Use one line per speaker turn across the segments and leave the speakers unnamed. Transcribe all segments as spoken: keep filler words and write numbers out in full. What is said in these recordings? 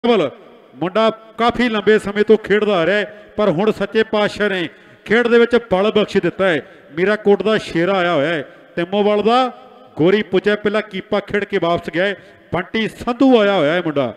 ਕਮਲ ਮੁੰਡਾ ਕਾਫੀ ਲੰਬੇ ਸਮੇਂ ਤੋਂ ਖੇਡਦਾ ਆ ਰਿਹਾ ਹੈ, ਪਰ ਹੁਣ ਸੱਚੇ ਪਾਤਸ਼ਾਹ ਨੇ ਖੇਡ ਦੇ ਵਿੱਚ ਬਲ ਬਖਸ਼ ਦਿੱਤਾ ਹੈ। ਮੀਰਾਕੋਟ ਦਾ ਸ਼ੇਰਾ ਆਇਆ ਹੋਇਆ ਹੈ, ਤਿੰਮੋਵਾਲ ਦਾ ਗੋਰੀ ਪੁੱਜਿਆ, ਪਹਿਲਾਂ ਕੀਪਾ ਖੇਡ ਕੇ ਵਾਪਸ ਗਿਆ ਹੈ। ਬੰਟੀ ਸੰਧੂ ਆਇਆ ਹੋਇਆ ਹੈ ਮੁੰਡਾ।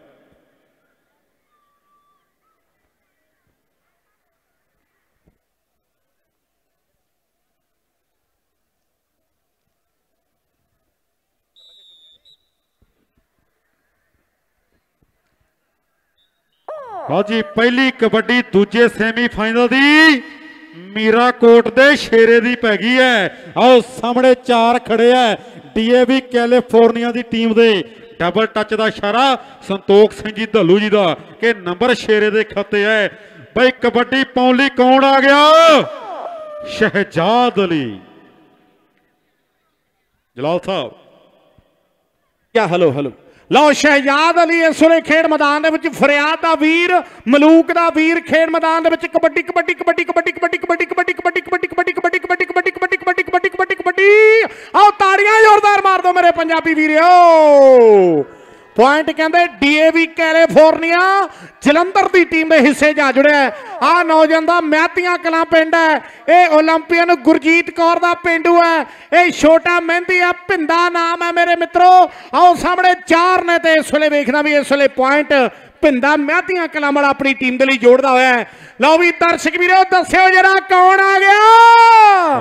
हाँ जी, पहली कबड्डी दूजे सेमीफाइनल दी मीराकोट दे शेरे दी पै गई है। आओ सामने चार खड़े है डीएवी कैलिफोर्निया दी टीम दे। डबल टच का इशारा संतोख सिंह जी धल्लू जी का कि नंबर शेरे दे खाते है। भाई कबड्डी पाउण लई कौन आ गया? शहजाद अली। जलाल साहब
क्या हेलो हेलो लो शहजाद अली इस वे खेड मैदान के फरियाद का वीर मलूक का वीर खेड मैदान के कबड्डी कबड्डी कबड्डी कबड्डी कबड्डी कबड्डी कबड्डी कबड्डी कबड्डी कबड्डी कबड्डी कबड्डी कबड्डी कबड्डी कबड्डी कबड्डी कबड्डी कबड्डी आओ ताड़ियां जोरदार मार दो मेरे पंजाबी वीरो। पॉइंट कहते डीएवी कैलिफोर्निया जलंधर की टीम के हिस्से जा जुड़े। आ नौजवान का मैतियां कलां पिंड है, ये ओलंपियन गुरजीत कौर का पिंडू है, ये छोटा मेहंदी है, भिंदा नाम है मेरे मित्रों। आओ सामने चार ने तो इस वे वेखना भी इस वे पॉइंट भिंदा मैतियां कलां वाला अपनी टीम के लिए जोड़ता हुआ है। लो भी दर्शक वीरो दस्यो जरा कौन आ गया?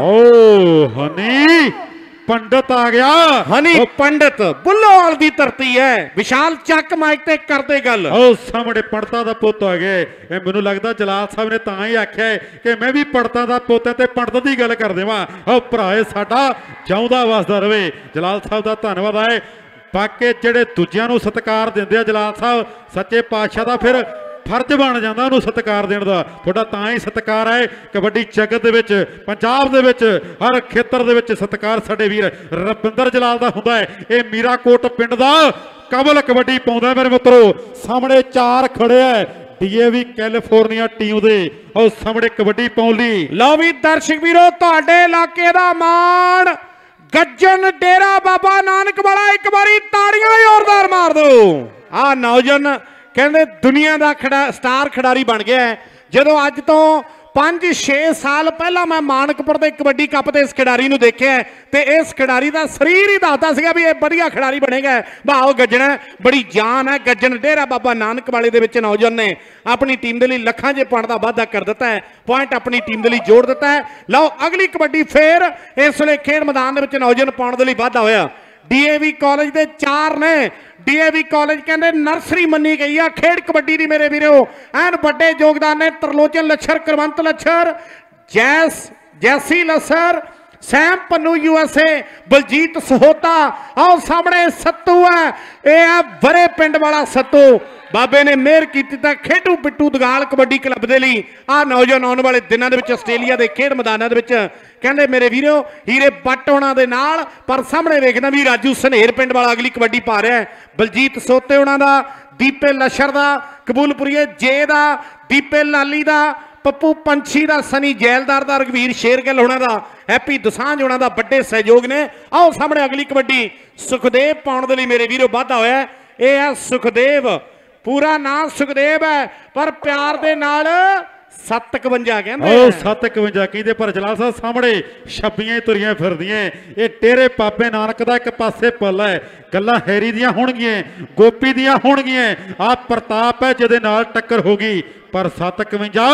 ओ हनी पंडित आ गया।
हनी पंडित बुल्लोवाल की धरती है। विशाल चक माइक ते करते गल।
ओ सामने पंडिता दा पुत आ गए। मैनू लगता जलाल साहब ने तां ही आख्या है कि मैं भी पंडिता दा पुत ते पंडित की गल कर देवां। ओ भराए साडा जाउंदा वसदा रवे। जलाल साहब का धन्नवाद है। बाकी जेडे दूजियां नूं सत्कार दिंदे आ जलाल साहब सच्चे पातशाह दा फिर फर्ज बन जाता उन्होंने सत्कार देने का। थोड़ा तां ही सत्कार है कबड्डी जगत दे पंजाब दे विच हर खेतर दे विच सत्कार साडे वीर रविंदर जलाल दा हुंदा है। ये मीराकोट पिंड दा कबल कबड्डी पाउंदा मेरे मित्रों। सामने चार खड़े है डीएवी कैलिफोर्निया टीम दे और सामने कबड्डी पाउण लई।
लो भी दर्शक वीरो तुहाडे इलाके दा मान गज्जन डेरा बाबा नानक वाला एक बारी ताड़ियां जोरदार मार दो। आ नौजवान कहते दुनिया का खिडा स्टार खिडारी बन गया है। जो अज तो पांच छे साल पहला मैं मानकपुर के कबड्डी कप से इस खिडारी को देखा तो इस खिडारी का शरीर ही दसदा सीगा भी ये बढ़िया खिडारी बनेगा। भाव गज्जन बड़ी जान है। गज्जन डेरा बाबा नानक वाले के नौजवान ने अपनी टीम के लिए लखा जे पॉइंट का वाधा कर दिता है। पॉइंट अपनी टीम के लिए जोड़ दिता है। लो अगली कबड्डी फिर इस वे खेड मैदान के नौजवान पाने के लिए वाधा होया। डीएवी कॉलेज के चार ने। डीएवी कॉलेज कहते नर्सरी मनी गई है खेड कबड्डी की मेरे वीरो। एन बड़े योगदान ने त्रिलोचन लच्छर, करवंत लच्छर, जैस जैसी लच्छर, सैम पन्नू यूएसए, बलजीत सहोता। आओ सामने सत्तू है, यह बड़े पिंड वाला सत्तू। बाबे ने मेहर की खेडू पिट्टू दगाल कबड्डी क्लब के लिए आ नौजवान आने वाले दिनों के आस्ट्रेलिया के खेड मैदानों के कहते मेरे वीरो हीरे बट होना दे नाल। पर सामने देखना भी राजू सनेर पिंड वाला अगली कबड्डी पा रहा है। बलजीत सोते होना दा, दीपे लशर दा, कबूलपुरीए जे दा, दीपे लाली दा, पप्पू पंछी दा, सनी जैलदार दा, रघवीर शेरगिल होना दा, हैप्पी दुसांझ होना दा बड़े सहयोग ने। आओ सामने अगली कबड्डी सुखदेव पाउण दे लई मेरे वीरो वाधा होया। यह है सुखदेव, पूरा नाम सुखदेव है पर प्यार दे नाल सत्त इकवंजा कहंदे
ओ सत्त इकवंजा कहंदे। पर जलाल साहब सामने छब्बियां तुरियां फिरदियां। ये टेरे बाबे नानक दा एक पासे पल है। गल्लां हैरी दियां होणगियां, गोपी दियां होणगियां। आ प्रताप है जिहदे नाल टक्कर होगी। पर सत्त इकवंजा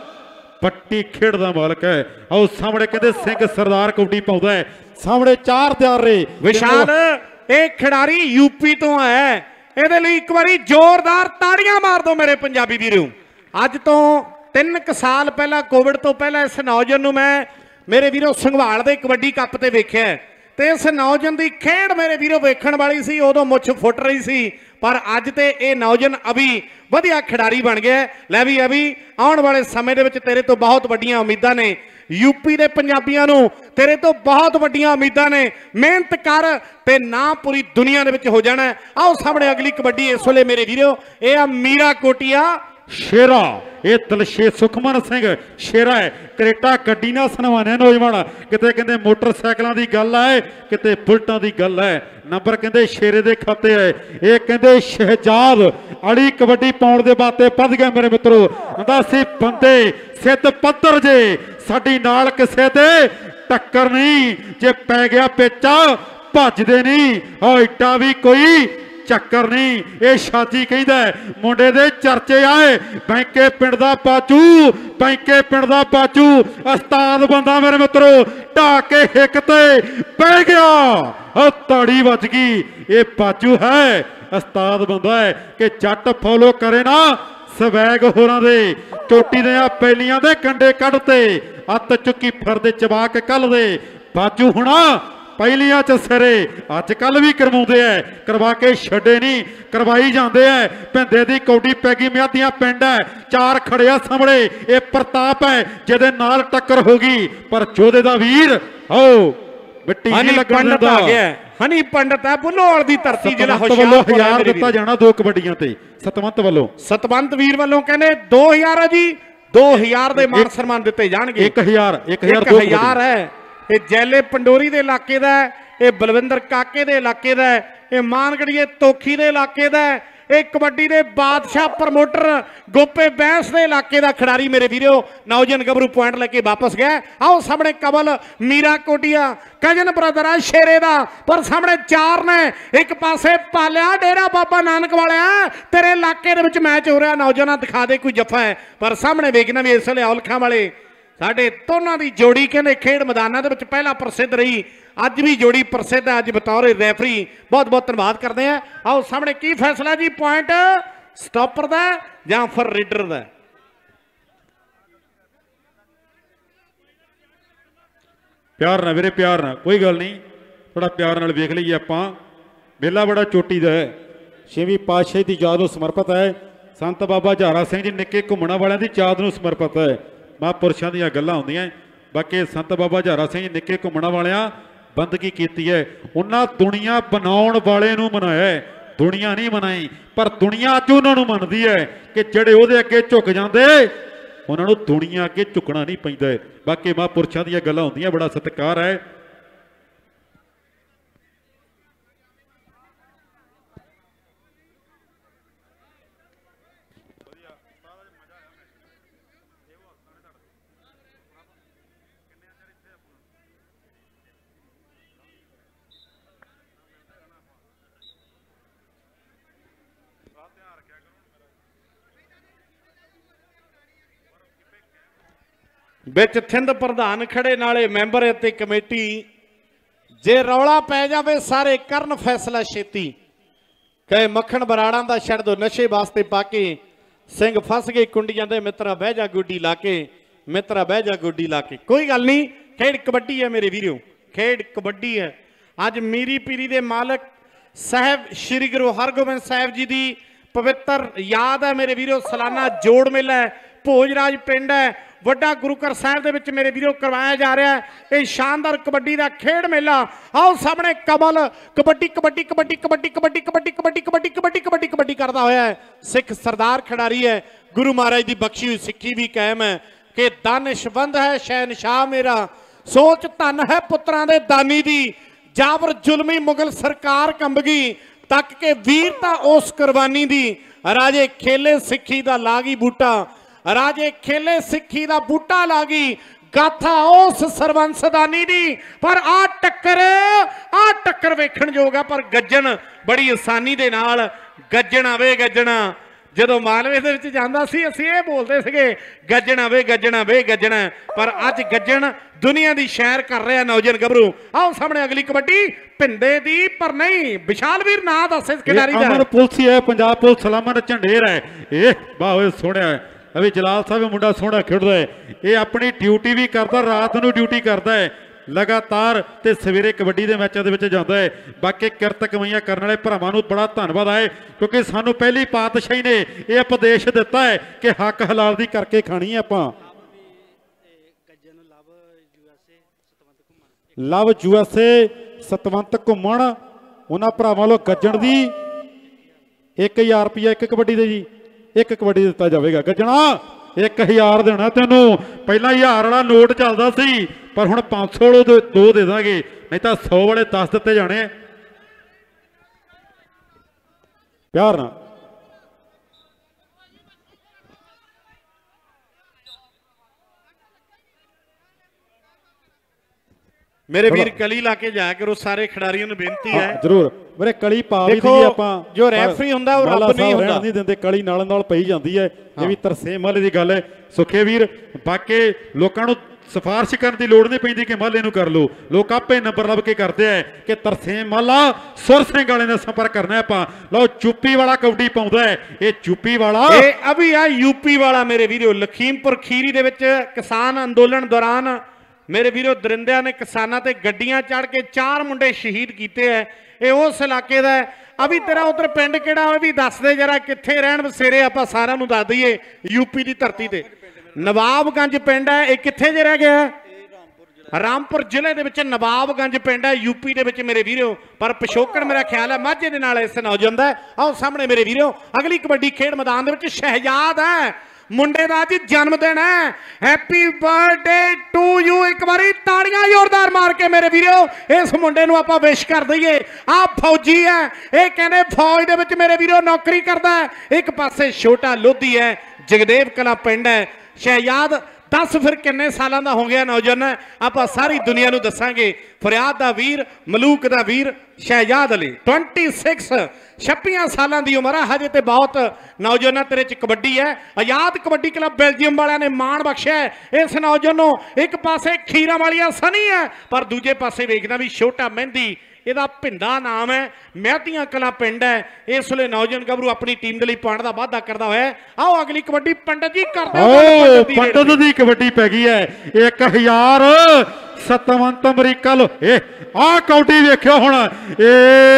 पट्टी खेड दा मालक है। आओ सामने कहंदे सिंह सरदार कबड्डी पाउंदा है। सामने चार त्यारे
विशाल एक खिडारी यूपी तो है। ਇਹਦੇ ਲਈ एक बारी जोरदार ताड़ियां मार दो मेरे पंजाबी वीरों। अज तो तीन क साल पहला कोविड तो पहला इस नौजवान नूं मैं मेरे वीरों संघवाल दे कबड्डी कप ते वेख्या ते इस नौजवान की खेड मेरे वीरों वेखण वाली सी। उदों मुछ फुट रही सी पर अज ते ये नौजवान अभी वधिया खिडारी बन गया। लै भी अभी आने वाले समय दे विच तेरे तो बहुत वड्डियां उम्मीदां ने। यूपी के पंजाबियों नूं तेरे तो बहुत वड्डियां उम्मीदां ने। मेहनत कर ते ना पूरी दुनिया दे विच हो जाना। आओ सामने अगली कबड्डी इस वेले मेरे वीरो यह मीरा कोटिया
शेरा ये दलशे सुखमन सिंह शेरा है करेटा गड्डी ना सनवाने नौजवान किते कहते मोटरसाइकिलों की गल है किते बुलटों की गल है नंबर कहते शेरे दे खाते है ये कहते शहजाद अड़ी कबड्डी पाउण दे बाते वध गए मेरे मित्रों आंदा सी बंदे सिद्ध पत्थर जे साडी नाल किसे दे टक्कर नहीं जे पै गया पेचा भजदे नहीं और एडा भी कोई चक्कर नहीं ये शाजी कहदा मुंडे दे चर्चे आए बैंके पिंड दा बाजू बैंके पिंड दा बाजू उस्ताद बंदा मेरे मित्रों ढा के हिक ते बह गया और ताड़ी बज गई ये बाजू है उस्ताद बंदा है कि जट फॉलो करे ना स्वैग होरां दे चोटी दे पैलियां दे कंडे कढ़ते अत चुकी फिरदे चबा के कल दे बाजू हुणा पहलियां च सिरे अजकल भी करवाते है करवा के छड़े नहीं करवाई जाते हैं भिंदे की कौडी पैगी म्यादियां पिंड है चार खड़िया सामने ये प्रताप है जिहदे नाल टक्कर होगी पर जोधे दा वीर हो मिट्टी नहीं लगन दिंदा
हनी पंडित है बुल्लोवाल दी धरती जिला
होशियारपुर हजार दिता जाना दो कबड्डियां ते सतवंत वालों
सतवंत वीर वालों कहने दो हजार है जी दो हजार दे मान सम्मान दिते जाणगे
एक हजार एक हजार
एक हजार है ये जैले पंडोरी के इलाके का है बलविंदर काके के इलाके का है ये मानगढ़िए तोखी के इलाके का है ये कबड्डी के बादशाह प्रमोटर गोपे बैंस के इलाके का खिडारी मेरे वीरो नौजन गबरू पॉइंट लेके वापस गया आओ सामने कबल मीरा कोटिया कजन ब्रदर है शेरे का पर सामने चार ने एक पासे पालिया डेरा बाबा नानक वाले तेरे इलाके मैच हो रहा नौजवान दिखा दे कोई जफा है पर सामने वेखना भी इस वे औलखा वाले साडे दोनों की जोड़ी कहने खेड मैदानों के पहला प्रसिद्ध रही अज भी जोड़ी प्रसिद्ध है अज बतौर रैफरी बहुत बहुत धन्यवाद करते हैं आओ सामने की फैसला जी पॉइंट स्टॉपर का या फिर रीडर का
प्यार ना वीरे प्यार ना कोई गल नहीं थोड़ा प्यार नाल वेख लईए आपां मेला बड़ा चोटी दा है छेवीं पातशाही की याद नूं समर्पित है संत बाबा झारा सिंह जी निक्के घुमण वालियां दी याद नूं समर्पित है महापुरुषों दी गल्लां हुंदियां बाकी संत बाबा झारा सिंह जी निक्के घुमण वालियां बंदगी कीती है उन्हां दुनिया बनाउण वाले नूं मनाया है दुनिया नहीं मनाई पर दुनिया अज उन्हां नूं मनदी है कि जिहड़े उहदे अगे झुक जांदे उन्हां नूं दुनिया अगे झुकना नहीं पैंदा बाकी महापुरुषों दी गल्लां हुंदियां बड़ा सत्कार है
बिच थिंद प्रधान खड़े नाले मैंबर ते कमेटी जे रौला पै जावे सारे करन फैसला छेती कहे मक्खण बराड़ा दा छड़ दो नशे वास्ते पाके सिंह फस गए कुंडियां दे मित्रा बह जा गुड्डी लाके मित्रा बह जा गुड्डी लाके कोई गल नहीं खेड कबड्डी है मेरे वीरों खेड कबड्डी है अज मीरी पीरी दे मालक साहब श्री गुरु हरगोबिंद साहब जी की पवित्र याद है मेरे वीरों सालाना जोड़ मेला है भोजराज पिंड है वड्डा गुरुकर साहब दे विच मेरे वीरों करवाया जा रहा है ये शानदार कबड्डी का खेड मेला आओ सामने कबल कबड्डी कबड्डी कबड्डी कबड्डी कबड्डी कबड्डी कबड्डी कबड्डी कबड्डी कबड्डी कबड्डी करता होया है सिख सरदार खिडारी है गुरु महाराज की बख्शी हुई सिक्खी भी कायम है कि दानिशबंद है शहनशाह मेरा सोच धन है पुत्रां दे दानी दी जाबर जुलमी मुगल सरकार कंबगी तक के वीरता उस कुर्बानी दी राजे खेले सिक्खी दा लागी बूटा राजे खेले सिक्खी दा बूटा लागी गाथा उस सरवंसदानी दी पर आ टक्कर आ टक्कर वेखण जोगा पर गज्जन बड़ी आसानी दे नाल गज्जण वे गज्जणा जदों मालवे दे विच जांदा सी असीं इह बोलदे सीगे गज्जणा वे गज्जणा वे गज्जणा पर अज गज्जण दुनिया दी शैर कर रहा नौजवान गभरू आओ सामने अगली कबड्डी भिंदे दी पर नहीं विशाल वीर ना दस इस खिडारी दा
अमर पुलिस है पंजाब पुलिस सलामत झंडेर है ए बावे सोहणिया अभी जलाल साहब मुंडा सोहना खेडदा है ये अपनी ड्यूटी भी करता रात नूं ड्यूटी करता है लगातार ते सवेरे कबड्डी के मैचों के जाता है बाकी किरत कमाइयां करने वाले भरावां नूं बड़ा धन्नवाद है क्योंकि सानू पहली पातशाही ने यह उपदेश दिता है कि हक हलाल दी करके खानी है आपां लव यूएसए सतवंत घुमण उन्हां भरावां वालों गज्जण दी एक हज़ार रुपया एक कबड्डी दे जी एक कबड्डी दिता जाएगा। गजना एक हज़ार देना तेनों, पहला हज़ार वाला नोट चलता सी पर हुण पाँच सौ दो दे देंगे, नहीं तो सौ वाले दस दिते जाने। प्यार ना
मेरे वीर कली ला के जाया करो, सारे खिडारियों ने बेनती है
जरूर मेरे कली पा भी दी आपां,
जो रैफरी हुंदा वो रब नहीं हुंदा,
नहीं दिंदे कली नाल नाल पई जांदी है। ये भी तरसेम माले दी गल है सुखे वीर। बाकी लोकां नूं सिफारिश करने की लोड़ नहीं पैंदी कि माले नूं कर लो, लोग आपे नंबर लभ के करते हैं कि तरसेम माला सुर सिंह वाले ने संपर्क करना है। आपां लो चुप्पी वाला कबड्डी पाउंदा है, ये चुप्पी वाला
ये अभी आ यूपी वाला मेरे वीरो लखीमपुर खीरी दे विच किसान अंदोलन दौरान मेरे वीरो दरिंदिया ने किसानां ते गड्डियां चढ़ के चार मुंडे शहीद किए है। ये उस इलाके का अभी तेरा उधर पिंड किहड़ा भी दस दे जरा कित्थे रहन बसेरे, आपां सारिआं नूं दस दईए यूपी की धरती ते नवाबगंज पिंड है। ये कित्थे जे रह गया? रामपुर जिले दे विच नवाबगंज पिंड है यूपी दे विच मेरे वीरो, पर पिछोकड़ मेरा ख्याल है माझे दे नाल इस नौजवान दा। आओ सामने मेरे वीरो अगली कबड्डी खेड मैदान दे विच शहजाद है, मुंडे दा जी जन्मदिन है। हैप्पी बर्थडे टू यू, एक बारी ताड़ियां जोरदार मार के मेरे वीरो इस मुंडे नूं आपां विश कर दईए। आ फौजी है, ये कहंदे फौज दे विच मेरे वीरो नौकरी करदा है। एक पासे छोटा लोधी है, जगदेव कला पिंड है। शहजाद दस फिर किन्ने सालों का हो गया नौजवान, आप सारी दुनिया नूं दसांगे। फरियाद दा वीर, मलूक दा वीर शहजाद अली छब्बीस छब्बियां सालों की उम्र है, हजे तो बहुत नौजवान तेरे च कबड्डी है। आजाद कबड्डी क्लब बेल्जियम वाले ने मान बख्शिया है इस नौजवान नूं। एक पासे खीरा वालिया सनी है, पर दूजे पासे वेखदा भी छोटा मेहंदी, ਇਹਦਾ भिंदा नाम है। महतियां कला पिंड है। इस वे नौजवान गभरू अपनी टीम के लिए पाने का वादा करता है। आओ अगली कबड्डी पंडित जी करते
पंडित दी कबड्डी पै गई है। एक हजार सतवंत अमरीका लो ए आ कबड्डी वेख्यो हुण, ए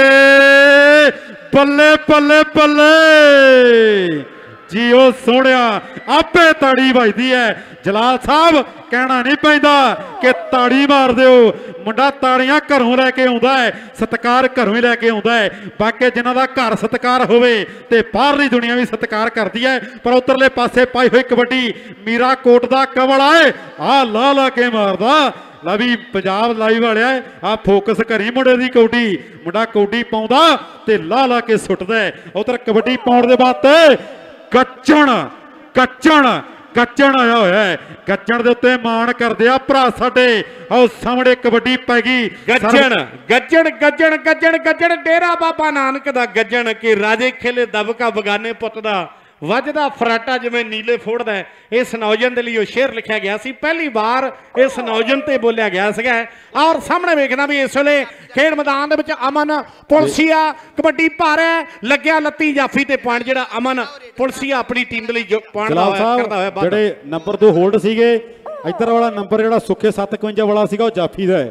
बल्ले बल्ले बल्ले जी ओ सोहणिया आपे ताड़ी वजदी है। जलाल साहब कहना नहीं पैंदा कि ताड़ी मार दो, मुंडा ताड़ियां घरों लैके आउंदा है, सत्कार घरों ही लैके आउंदा है। बाकी जिन्हां दा घर सत्कार होवे ते बाहरली दुनिया भी सत्कार करदी है। पर उधरले पासे पाई हुई कबड्डी मीरा कोट दा कवल है, आ ला ला के मारदा। ला भी पंजाब लाइव वाले आ फोकस करी मुंडे दी कबड्डी, मुंडा कबड्डी पाउंदा ते ला ला के सुटदा है। उधर कबड्डी पाउण दे बाद गच्चण गच्चण गच्चण आया होया है, गच्चण दे उत्ते मान करदे आ भरा साडे। आओ सामने कबड्डी पै गई।
गज्जण गज्जण गज्जण गज्जण गज्जण डेरा बाबा नानक दा गज्जण कि राजे खेले दबका बगाने पुੱਤ ਦਾ वजदा फराटा जिवें नीले फोड़दा है। इस नौजवान के लिए शेर लिखा गया सी, पहली बार इस नौजवान ते बोलिया गया सीगा। और सामने वेखना भी इस वे खेड मैदान दे विच अमन पुलसिया कबड्डी पा रहा है, लग्या लत्ती जाफी ते पॉइंट जिहड़ा अमन पुलसिया अपनी टीम के लिए पॉइंट करदा होया।
जिहड़े नंबर दो होल्ड सीगे, इधर वाला नंबर जिहड़ा सुखे सत्त इकवंजा वाला सीगा वो जाफी दा है,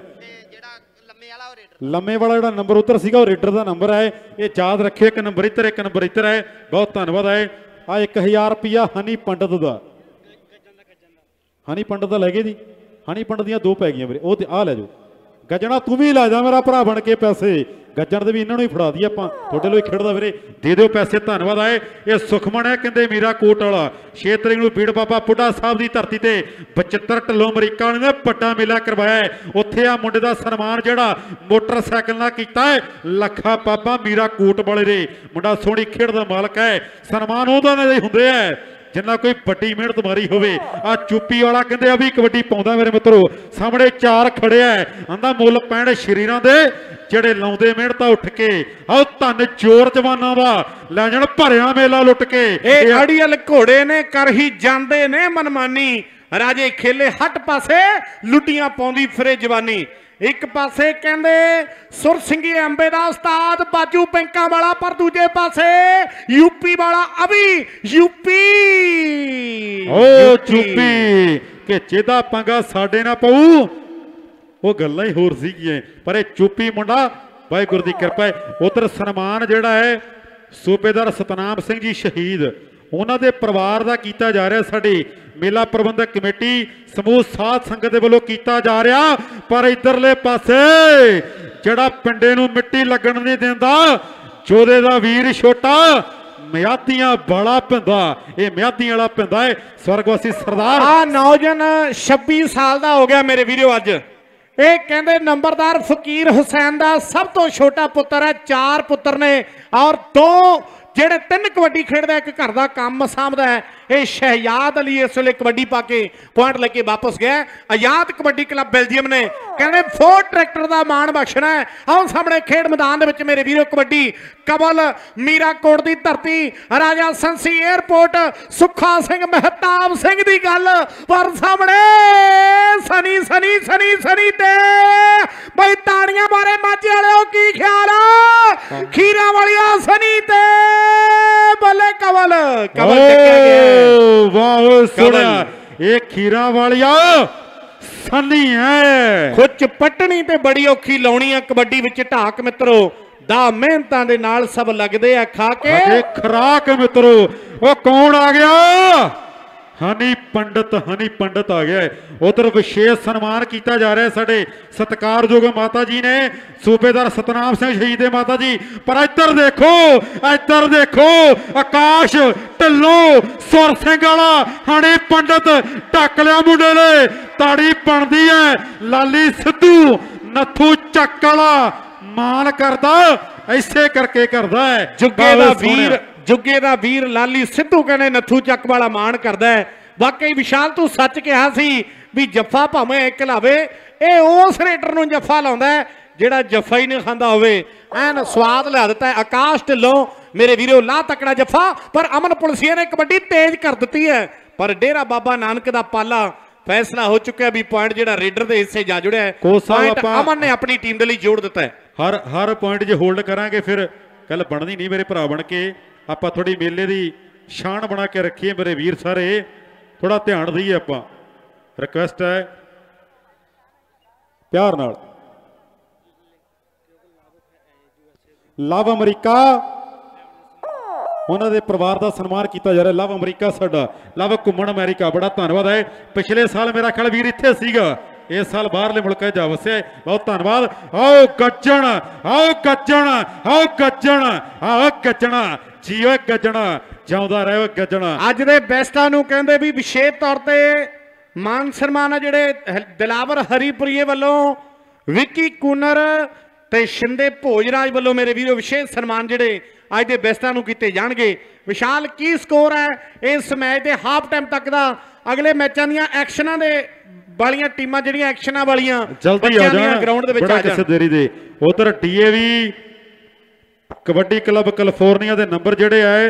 लम्मे वाला जो नंबर उधर सीगा रेडर का नंबर है। ये याद रखे, एक नंबर इधर एक नंबर इधर है। बहुत धन्यवाद है। आ एक हजार रुपया हनी पंडित का, हनी पंडित का लैगे जी, हनी पंडित दियां दो पै गई मेरे, वो आ लै जाओ। गजना तू भी ला जा मेरा भरा बन के पैसे, गजन दे भी इन्होंने ही फड़ा दी आपां, थोड़े लोग खेड़दा वीरे, दे दो पैसे। धन्यवाद है। ये सुखमन है कहते मीरा कोट वाला छे तरीक नूं बीड़ बाबा बुढ़ा साहब की धरती से पचहत्तर ढिल्लों अमरीका ने बड़ा मेला करवाया है। उत्थे आ मुंडे दा सन्मान जिहड़ा मोटरसाइकिल नाल कीता है, लखा बाबा मीरा कोट वाले रे मुंडा सोहनी खेड़ दा मालक है। सन्मान उहदां दे हुंदे है जिन्ना कोई बड़ी मेहनत मारी होवे। आ चुप्पी वाला कहते अभी कबड्डी पाउंदा मेरे मित्रों, सामने चार खड़े है, आंदा मुल पैण शरीरां दे ਜਿਹੜੇ ਲਾਉਂਦੇ ਮਿਹਨਤ ਉੱਠ ਕੇ। ਆਓ ਧੰਨ ਚੋਰ ਜਵਾਨਾਂ ਦਾ ਲੈ ਜਾਣ ਭਰਿਆ ਮੇਲਾ ਲੁੱਟ ਕੇ।
ਇਹ ਅੜੀਅਲ ਘੋੜੇ ਨੇ ਕਰ ਹੀ ਜਾਂਦੇ ਨੇ ਮਨਮਾਨੀ, ਰਾਜੇ ਖੇਲੇ ਹੱਟ ਪਾਸੇ ਲੁੱਟੀਆਂ ਪਾਉਂਦੀ ਫਿਰੇ ਜਵਾਨੀ। एक पासे कहते सुर सिंघी अंबे का उस्ताद बाजू बैंका वाला, पर दूजे पासे यूपी वाला अभी यूपी
ओ चुप्पी के जेदा पंगा साडे ना पाऊ, वो गल्लां ही होर सीगियां। पर यह चुप्पी मुंडा वाहिगुरू दी कृपा है। उधर सन्मान जिहड़ा है सूबेदार सतनाम सिंह जी शहीद, उन्हां दे परिवार दा कीता जा रहा। साडी मेला प्रबंधक कमेटी समूह साध संगत दे वल्लों कीता जा रहा। पर इधरले पासे जिहड़ा पिंडे नूं मिट्टी लगन नहीं दिंदा, जोधे दा वीर छोटा ਮਿਆਦੀਆਂ ਵਾਲਾ ਪਿੰਦਾ, ਇਹ ਮਿਆਦੀਆਂ ਵਾਲਾ ਪਿੰਦਾ ਹੈ ਸਵਰਗਵਾਸੀ ਸਰਦਾਰ।
ਆ ਨੌਜਵਾਨ ਛੱਬੀ ਸਾਲ ਦਾ ਹੋ ਗਿਆ ਮੇਰੇ ਵੀਰੋ ਅੱਜ। ਇਹ ਕਹਿੰਦੇ ਨੰਬਰਦਾਰ ਫਕੀਰ ਹੁਸੈਨ ਦਾ ਸਭ ਤੋਂ ਛੋਟਾ ਪੁੱਤਰ ਹੈ। ਚਾਰ ਪੁੱਤਰ ਨੇ ਔਰ ਦੋ ਜਿਹੜੇ ਤਿੰਨ ਕਬੱਡੀ ਖੇਡਦਾ, ਇੱਕ ਘਰ ਦਾ ਕੰਮ ਸਾਂਭਦਾ ਹੈ। ਇਹ ਸ਼ਹਿਜ਼ਾਦ ਅਲੀ ਇਸ ਵੇਲੇ ਕਬੱਡੀ ਪਾ ਕੇ ਪੁਆਇੰਟ ਲੈ ਕੇ ਵਾਪਸ ਗਿਆ। ਆਜ਼ਾਦ ਕਬੱਡੀ ਕਲੱਬ ਬੈਲਜੀਅਮ ਨੇ ਕਹਿੰਦੇ ਫੋਰ ਟਰੈਕਟਰ ਦਾ ਮਾਣ ਬਖਸ਼ਣਾ ਹੈ। ਆਓ ਸਾਹਮਣੇ ਖੇਡ ਮੈਦਾਨ ਦੇ ਵਿੱਚ ਮੇਰੇ ਵੀਰੋ ਕਬੱਡੀ ਕਬਲ ਮੀਰਾਕੋਟ ਦੀ ਧਰਤੀ, ਰਾਜਾ ਸੰਸੀ 에ਅਰਪੋਰਟ, ਸੁੱਖਾ ਸਿੰਘ ਮਹਿਤਾਬ ਸਿੰਘ ਦੀ ਗੱਲ ਪਰ ਸਾਹਮਣੇ ਸਨੀ ਸਨੀ ਸਨੀ ਸਨੀ ਤੇ ਬਈ ਤਾੜੀਆਂ ਮਾਰੇ ਮਾਝੇ ਵਾਲਿਓ ਕੀ ਖਿਆਲ ਆ? ਖੀਰਾ ਵਾਲੀਆ ਸਨੀ ਤੇ ਬੱਲੇ ਕਬਲ ਕਬਲ ਟੱਕਿਆ ਗਿਆ।
ਵਾਹ ਸੁਣਿਆ ਇਹ ਖੀਰਾ ਵਾਲੀਆ ਸਨੀ ਹੈ।
ਖੁੱਚ ਪੱਟਣੀ ਤੇ ਬੜੀ ਔਖੀ ਲਾਉਣੀ ਆ ਕਬੱਡੀ ਵਿੱਚ ਢਾਕ ਮਿੱਤਰੋ। ਦਾ ਮਿਹਨਤਾਂ ਦੇ ਨਾਲ ਸਭ ਲੱਗਦੇ ਆ ਖਾ ਕੇ
ਖਰਾਕ ਮਿੱਤਰੋ। ਉਹ ਕੌਣ ਆ ਗਿਆ? ਹਨੀ ਪੰਡਤ, ਹਨੀ ਪੰਡਤ ਆ ਗਿਆ। ਉਧਰ ਵਿਸ਼ੇਸ਼ ਸਨਮਾਨ ਕੀਤਾ ਜਾ ਰਿਹਾ ਸਾਡੇ ਸਤਿਕਾਰਯੋਗ ਮਾਤਾ ਜੀ ਨੇ, ਸੂਬੇਦਾਰ ਸਤਨਾਮ ਸਿੰਘ ਸ਼ਹੀਦੇ ਮਾਤਾ ਜੀ। ਪਰ ਇੱਧਰ ਦੇਖੋ, ਇੱਧਰ ਦੇਖੋ ਆਕਾਸ਼ ਢਿੱਲੋਂ ਸੁਰ ਸਿੰਘ ਵਾਲਾ ਹਨੀ ਪੰਡਤ ਢੱਕ ਲਿਆ ਮੁੰਡੇ ਨੇ। ਤਾੜੀ ਬਣਦੀ ਹੈ। ਲਾਲੀ ਸਿੱਧੂ ਨੱਥੂ ਚੱਕ ਵਾਲਾ ਮਾਨ ਕਰਦਾ, ਐਸੇ ਕਰਕੇ ਕਰਦਾ ਹੈ।
ਜੁੱਗੇ ਦਾ ਵੀਰ, ਜੁੱਗੇ ਦਾ ਵੀਰ ਲਾਲੀ ਸਿੱਧੂ ਕਹਿੰਦੇ ਨੱਥੂ ਚੱਕ ਵਾਲਾ ਮਾਣ ਕਰਦਾ ਹੈ। ਵਾਕਈ ਵਿਸ਼ਾਲ ਤੂੰ ਸੱਚ ਕਿਹਾ ਸੀ ਵੀ ਜੱਫਾ ਭਾਵੇਂ ਇੱਕ ਲਾਵੇ, ਇਹ ਉਸ ਰੇਡਰ ਨੂੰ ਜੱਫਾ ਲਾਉਂਦਾ ਜਿਹੜਾ ਜੱਫਾ ਹੀ ਨਹੀਂ ਖਾਂਦਾ ਹੋਵੇ। ਐਨ ਸਵਾਦ ਲਿਆ ਦਿੱਤਾ ਹੈ ਆਕਾਸ਼ ਢਿੱਲੋਂ ਮੇਰੇ ਵੀਰੋ। ਲਾ ਤਕੜਾ ਜੱਫਾ ਪਰ ਅਮਨ ਪੁਲਸੀਆ ਨੇ ਕਬੱਡੀ ਤੇਜ਼ ਕਰ ਦਿੱਤੀ ਹੈ। ਪਰ ਡੇਰਾ ਬਾਬਾ ਨਾਨਕ ਦਾ ਪਾਲਾ ਫੈਸਲਾ ਹੋ ਚੁੱਕਿਆ ਵੀ ਪੁਆਇੰਟ ਜਿਹੜਾ ਰੇਡਰ ਦੇ ਹਿੱਸੇ ਜਾ ਜੁੜਿਆ ਹੈ, ਅਮਨ ਨੇ ਆਪਣੀ ਟੀਮ ਦੇ ਲਈ ਜੋੜ ਦਿੱਤਾ ਹੈ।
ਹਰ ਹਰ ਪੁਆਇੰਟ ਜੇ ਹੋਲਡ ਕਰਾਂਗੇ ਫਿਰ ਗੱਲ ਬਣਦੀ ਨਹੀਂ ਮੇਰੇ ਭਰਾ ਬਣ ਕੇ। ਆਪਾਂ ਥੋੜੀ ਮੇਲੇ ਦੀ ਸ਼ਾਨ ਬਣਾ ਕੇ ਰੱਖੀਏ ਮੇਰੇ ਵੀਰ ਸਾਰੇ, ਥੋੜਾ ਧਿਆਨ ਦਈਏ ਆਪਾਂ। ਰਿਕਵੈਸਟ ਹੈ ਪਿਆਰ ਨਾਲ। ਲਵ ਅਮਰੀਕਾ ਉਹਨਾਂ ਦੇ ਪਰਿਵਾਰ ਦਾ ਸਨਮਾਨ ਕੀਤਾ ਜਾ ਰਿਹਾ। ਲਵ ਅਮਰੀਕਾ ਸਾਡਾ, ਲਵ ਘੁੰਮਣ ਅਮਰੀਕਾ, ਬੜਾ ਧੰਨਵਾਦ ਹੈ। ਪਿਛਲੇ ਸਾਲ ਮੇਰਾ ਖਿਆਲ ਵੀਰ ਇੱਥੇ ਸੀਗਾ, ਇਸ ਸਾਲ ਬਾਹਰਲੇ ਮੁਲਕਾਂ 'ਚ ਜਾ ਵਸਿਆ। ਬਹੁਤ ਧੰਨਵਾਦ। ਆਓ ਗੱਜਣ, ਆਓ ਗੱਜਣ, ਆਓ ਗੱਜਣ, ਆਓ ਗੱਜਣਾ, ਜੀਓ ਗੱਜਣਾ, ਜਿਉਂਦਾ ਰਹੇ ਗੱਜਣਾ।
ਅੱਜ ਦੇ ਬੈਸਟਾਂ ਨੂੰ ਕਹਿੰਦੇ ਵੀ ਵਿਸ਼ੇਸ਼ ਤੌਰ ਤੇ ਮਾਨ ਸਨਮਾਨ ਆ ਜਿਹੜੇ ਦਿਲਾਵਰ ਹਰੀਪੁਰੀਏ ਵੱਲੋਂ, ਵਿੱਕੀ ਕੂਨਰ ਤੇ ਸ਼ਿੰਦੇ ਭੋਜਰਾਜ ਵੱਲੋਂ ਮੇਰੇ ਵੀਰੋ ਵਿਸ਼ੇਸ਼ ਸਨਮਾਨ ਜਿਹੜੇ ਅੱਜ ਦੇ ਬੈਸਟਾਂ ਨੂੰ ਕੀਤੇ ਜਾਣਗੇ। ਵਿਸ਼ਾਲ ਕੀ ਸਕੋਰ ਹੈ ਇਸ ਮੈਚ ਦੇ ਹਾਫ ਟਾਈਮ ਤੱਕ ਦਾ? ਅਗਲੇ ਮੈਚਾਂ ਦੀਆਂ ਐਕਸ਼ਨਾਂ ਦੇ ਵਾਲੀਆਂ ਟੀਮਾਂ ਜਿਹੜੀਆਂ ਐਕਸ਼ਨਾਂ ਵਾਲੀਆਂ
ਜਲਦੀ ਆ ਜਾਣ ਗਰਾਊਂਡ ਦੇ ਵਿੱਚ ਆ ਜਾਣ। ਦੇਰੀ ਦੇ ਉਧਰ ਡੀਏਵੀ ਕਬੱਡੀ ਕਲੱਬ ਕੈਲੀਫੋਰਨੀਆ ਦੇ ਨੰਬਰ ਜਿਹੜੇ ਆਏ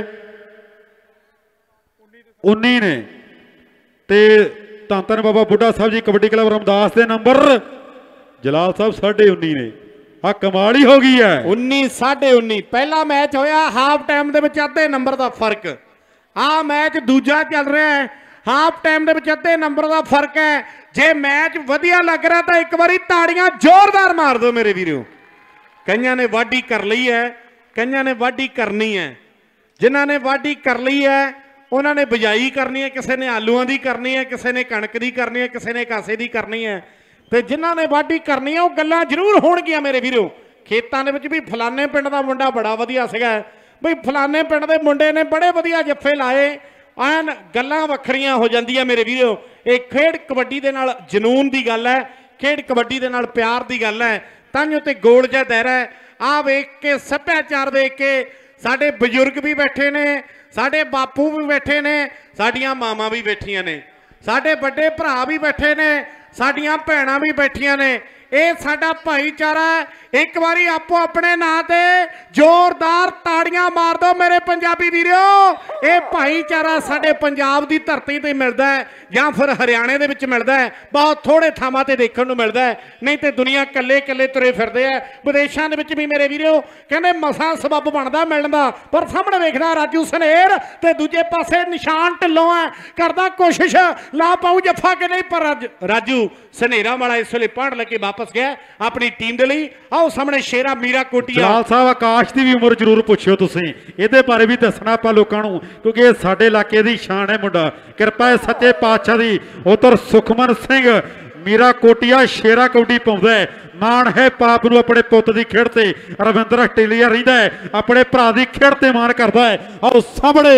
ਉੱਨੀ ਨੇ ਤੇ ਧੰਨ ਧੰਨ ਬਾਬਾ ਬੁੱਢਾ ਸਾਹਿਬ ਜੀ ਕਬੱਡੀ ਕਲੱਬ ਰਮਦਾਸ ਦੇ ਨੰਬਰ ਜਲਾਲ ਸਾਹਿਬ ਸਾਢੇ ਉੱਨੀ ਨੇ। ਆ ਕਮਾਲ ਹੀ ਹੋ ਗਈ ਹੈ।
ਉੱਨੀ ਸਾਢੇ ਉੱਨੀ ਪਹਿਲਾ ਮੈਚ ਹੋਇਆ ਹਾਫ ਟਾਈਮ ਦੇ ਵਿੱਚ ਅੱਧੇ ਨੰਬਰ ਦਾ ਫਰਕ। ਆ ਮੈਚ ਦੂਜਾ ਚੱਲ ਰਿਹਾ ਹੈ, ਹਾਫ ਟਾਈਮ ਦੇ ਵਿੱਚ ਅੱਧੇ ਨੰਬਰ ਦਾ ਫਰਕ ਹੈ। ਜੇ ਮੈਚ ਵਧੀਆ ਲੱਗ ਰਿਹਾ ਤਾਂ ਇੱਕ ਵਾਰੀ ਤਾੜੀਆਂ ਜ਼ੋਰਦਾਰ ਮਾਰ ਦਿਓ ਮੇਰੇ ਵੀਰੋ। ਕਈਆਂ ਨੇ ਵਾਢੀ ਕਰ ਲਈ ਹੈ, ਕਈਆਂ ਨੇ ਵਾਢੀ ਕਰਨੀ ਹੈ। ਜਿਨ੍ਹਾਂ ਨੇ ਵਾਢੀ ਕਰ ਲਈ ਹੈ ਉਹਨਾਂ ਨੇ ਬਿਜਾਈ ਕਰਨੀ ਹੈ, ਕਿਸੇ ਨੇ ਆਲੂਆਂ ਦੀ ਕਰਨੀ ਹੈ, ਕਿਸੇ ਨੇ ਕਣਕ ਦੀ ਕਰਨੀ ਹੈ, ਕਿਸੇ ਨੇ ਕਾਸੇ ਦੀ ਕਰਨੀ ਹੈ। ਤੇ ਜਿਨ੍ਹਾਂ ਨੇ ਵਾਢੀ ਕਰਨੀ ਹੈ ਉਹ ਗੱਲਾਂ ਜ਼ਰੂਰ ਹੋਣਗੀਆਂ ਮੇਰੇ ਵੀਰੋ। ਖੇਤਾਂ ਦੇ ਵਿੱਚ ਵੀ ਫਲਾਣੇ ਪਿੰਡ ਦਾ ਮੁੰਡਾ ਬੜਾ ਵਧੀਆ ਸੀਗਾ, ਬਈ ਫਲਾਣੇ ਪਿੰਡ ਦੇ ਮੁੰਡੇ ਨੇ ਬੜੇ ਵਧੀਆ ਜੱਫੇ ਲਾਏ, ਐਨ ਗੱਲਾਂ ਵੱਖਰੀਆਂ ਹੋ ਜਾਂਦੀਆਂ ਮੇਰੇ ਵੀਰੋ। ਇਹ ਖੇਡ ਕਬੱਡੀ ਦੇ ਨਾਲ ਜਨੂਨ ਦੀ ਗੱਲ ਹੈ, ਖੇਡ ਕਬੱਡੀ ਦੇ ਨਾਲ ਪਿਆਰ ਦੀ ਗੱਲ ਹੈ। ਤਾਂਹੀਓ ਤੇ ਗੋਲ ਜਿਹਾ ਦਾਇਰਾ ਹੈ। ਆਹ ਵੇਖ ਕੇ ਸੱਭਿਆਚਾਰ ਵੇਖ ਕੇ ਸਾਡੇ ਬਜ਼ੁਰਗ ਵੀ ਬੈਠੇ ਨੇ, ਸਾਡੇ ਬਾਪੂ ਵੀ ਬੈਠੇ ਨੇ, ਸਾਡੀਆਂ ਮਾਵਾਂ ਵੀ ਬੈਠੀਆਂ ਨੇ, ਸਾਡੇ ਵੱਡੇ ਭਰਾ ਵੀ ਬੈਠੇ ਨੇ, ਸਾਡੀਆਂ ਭੈਣਾਂ ਵੀ ਬੈਠੀਆਂ ਨੇ। ਇਹ ਸਾਡਾ ਭਾਈਚਾਰਾ ਹੈ। ਇੱਕ ਵਾਰੀ ਆਪੋ ਆਪਣੇ ਨਾਂ ਤੇ ਜ਼ੋਰਦਾਰ ਤਾੜੀਆਂ ਮਾਰ ਦਿਓ ਮੇਰੇ ਪੰਜਾਬੀ ਵੀਰੋ। ਇਹ ਭਾਈਚਾਰਾ ਸਾਡੇ ਪੰਜਾਬ ਦੀ ਧਰਤੀ ਤੇ ਮਿਲਦਾ ਹੈ ਜਾਂ ਫਿਰ ਹਰਿਆਣੇ ਦੇ ਵਿੱਚ ਮਿਲਦਾ ਹੈ, ਬਹੁਤ ਥੋੜੇ ਥਾਵਾਂ ਤੇ ਦੇਖਣ ਨੂੰ ਮਿਲਦਾ ਹੈ। ਨਹੀਂ ਤੇ ਦੁਨੀਆ ਕੱਲੇ ਕੱਲੇ ਤੁਰੇ ਫਿਰਦੇ ਆ। ਵਿਦੇਸ਼ਾਂ ਦੇ ਵਿੱਚ ਵੀ ਮੇਰੇ ਵੀਰੋ ਕਹਿੰਦੇ ਮਸਾਂ ਸਬੱਬ ਬਣਦਾ ਮਿਲਣ ਦਾ। ਪਰ ਸਾਹਮਣੇ ਵੇਖਦਾ ਰਾਜੂ ਸਨੇਰ ਤੇ ਦੂਜੇ ਪਾਸੇ ਨਿਸ਼ਾਨ ਢਿੱਲੋਂ ਹੈ, ਕਰਦਾ ਕੋਸ਼ਿਸ਼ ਲਾ ਪਾਉ ਜੱਫਾ ਕਿ ਨਹੀਂ, ਪਰ ਰਾਜੂ ਸਨੇਰਾ ਵਾਲਾ ਇਸ ਵੇਲੇ ਪੜ ਲੈ ਕੇ ਵਾਪਸ ਗਿਆ ਆਪਣੀ ਟੀਮ ਦੇ ਲਈ। ਆਓ ਸਾਹਮਣੇ ਸ਼ੇਰਾ ਮੀਰਾ ਕੋਟੀਆ।
ਜਲਾਲ ਸਾਹਿਬ ਆਕਾਸ਼ ਦੀ ਵੀ ਉਮਰ ਜ਼ਰੂਰ ਪੁੱਛਿਓ ਤੁਸੀਂ, ਇਹਦੇ ਬਾਰੇ ਵੀ ਦੱਸਣਾ ਆਪਾਂ ਲੋਕਾਂ ਨੂੰ, ਕਿਉਂਕਿ ਇਹ ਸਾਡੇ ਇਲਾਕੇ ਦੀ ਸ਼ਾਨ ਹੈ ਮੁੰਡਾ। ਕਿਰਪਾ ਹੈ ਸੱਚੇ ਪਾਤਸ਼ਾਹ ਦੀ। ਉਧਰ ਸੁਖਮਨ ਸਿੰਘ मीरा कोटिया शेरा कबड्डी पाउंदा है। माण है पाप नूं अपने पुत की खेड ते। रविंद्र हटेलिया रहिंदा है अपने भरा की खेड ते मान करदा है। और सामने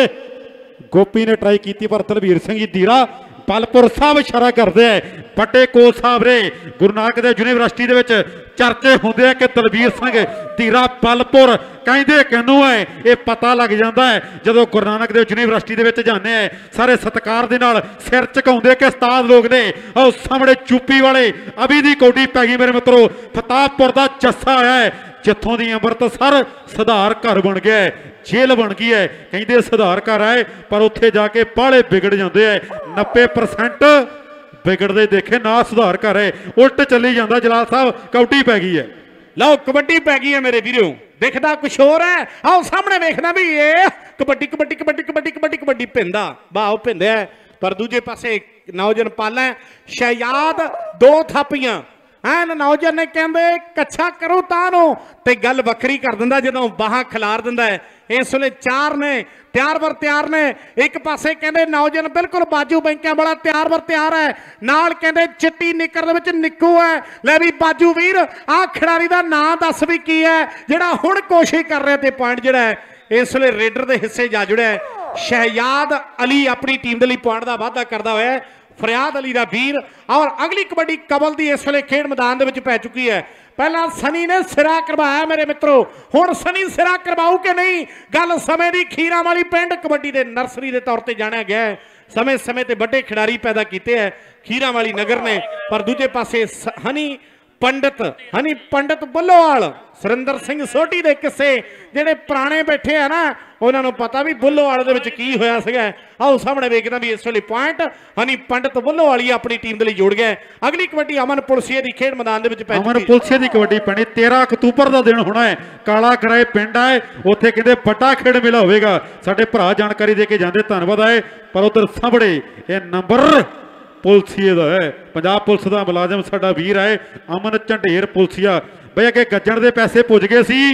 गोपी ने ट्राई की पर दलवीर सिंह जी धीरा पलपुर साहब इशारा करते हैं। बड़े कोल साहब ने गुरु नानक देव यूनिवर्सिटी के चर्चे होंगे कि दलवीर सिंह धीरा पलपुर कहते किनू है ये पता लग जाता है जो गुरु नानक देव यूनिवर्सिटी के जाने हैं। सारे सत्कार के नाल सिर झुकाउंदे कि उस्ताद लोग ने। और सामने चूपी वाले अभी दी कौडी पै गई मेरे मित्रों। फताहपुर का जस्सा आया है जिथों दी अमृतसर सुधार घर बन गया है, जेल बन गई है। कहते सुधार घर आए पर उत्थे जाके पाले बिगड़ जाते हैं। नब्बे परसेंट बिगड़ते देखे ना सुधार घर है, उल्ट चली जाता। जलाल साहब कबड्डी पै गई है।
लो कबड्डी पै गई है मेरे वीरों। देखदा कुछ होर है, आओ सामने देखना भी ये कबड्डी कबड्डी कबड्डी कबड्डी कबड्डी कबड्डी पिंदा बाह पिंदे है। पर दूजे पासे नौजन पाला शहयाद दो थापियां ਐਨ नौजन ने कहते कच्छा करो तानो ते गल वक्री कर दिंदा जदों बाहां खिलार दिंदा है। इस वे चार ने तैयार बर तैयार ने। एक पासे कहते नौजन बिल्कुल बाजू बैंकों वाला तैयार बर तैयार है। नाल कहते चिट्टी निकर दे विच निक्कू है। लै भी बाजू वीर आ खिडारी दा नाम दस भी की है जिहड़ा हुण कोशिश कर रहा ते पॉइंट जिहड़ा है इस वे रेडर दे हिस्से जा जुड़िया है। शहयाद अली अपनी टीम दे लई पॉइंट दा वाधा करदा होया। फरियाद अली दा वीर और अगली कबड्डी कबल दी इस वे खेड मैदान दे विच पै चुकी है। पहला सनी ने सिरा करवाया मेरे मित्रों, हुण सनी सिरा करवाऊ कि नहीं गल समय की। खीरा वाली पिंड कबड्डी के नर्सरी के तौर पर जाना गया है। समय समय ते बड़े खिडारी पैदा किए हैं खीरा वाली नगर ने। पर दूजे पासे हनी पंडित हनी पंडित बुल्लोवाल सुरिंदर सिंह सोटी के किस्से जेडे पुराने बैठे है ना उन्होंने पता भी बुल्लोवाल दे विच की होया सीगा। आओ सामने वेखदा भी इस वेले पॉइंट हनी पंडित बुल्लोवाली अपनी टीम दे लई जोड़ गया। अगली कबड्डी अमन पुलसिया की खेड मैदान दे विच पै
अमन पुलसिया की कबड्डी पैनी तेरह अक्तूबर का दिन होना है। काला कराए पिंड है उत्थे कहंदे बड़ा खेड मेला होवेगा। साडे भरा जानकारी दे के जांदे धन्नवाद है। पर उधर सामने ये नंबर पुलसिए का है पंजाब पुलिस का मुलाजम साडा वीर है अमन झंडेर पुलसिया। बई अगे गज्जण के पैसे पुज गए सी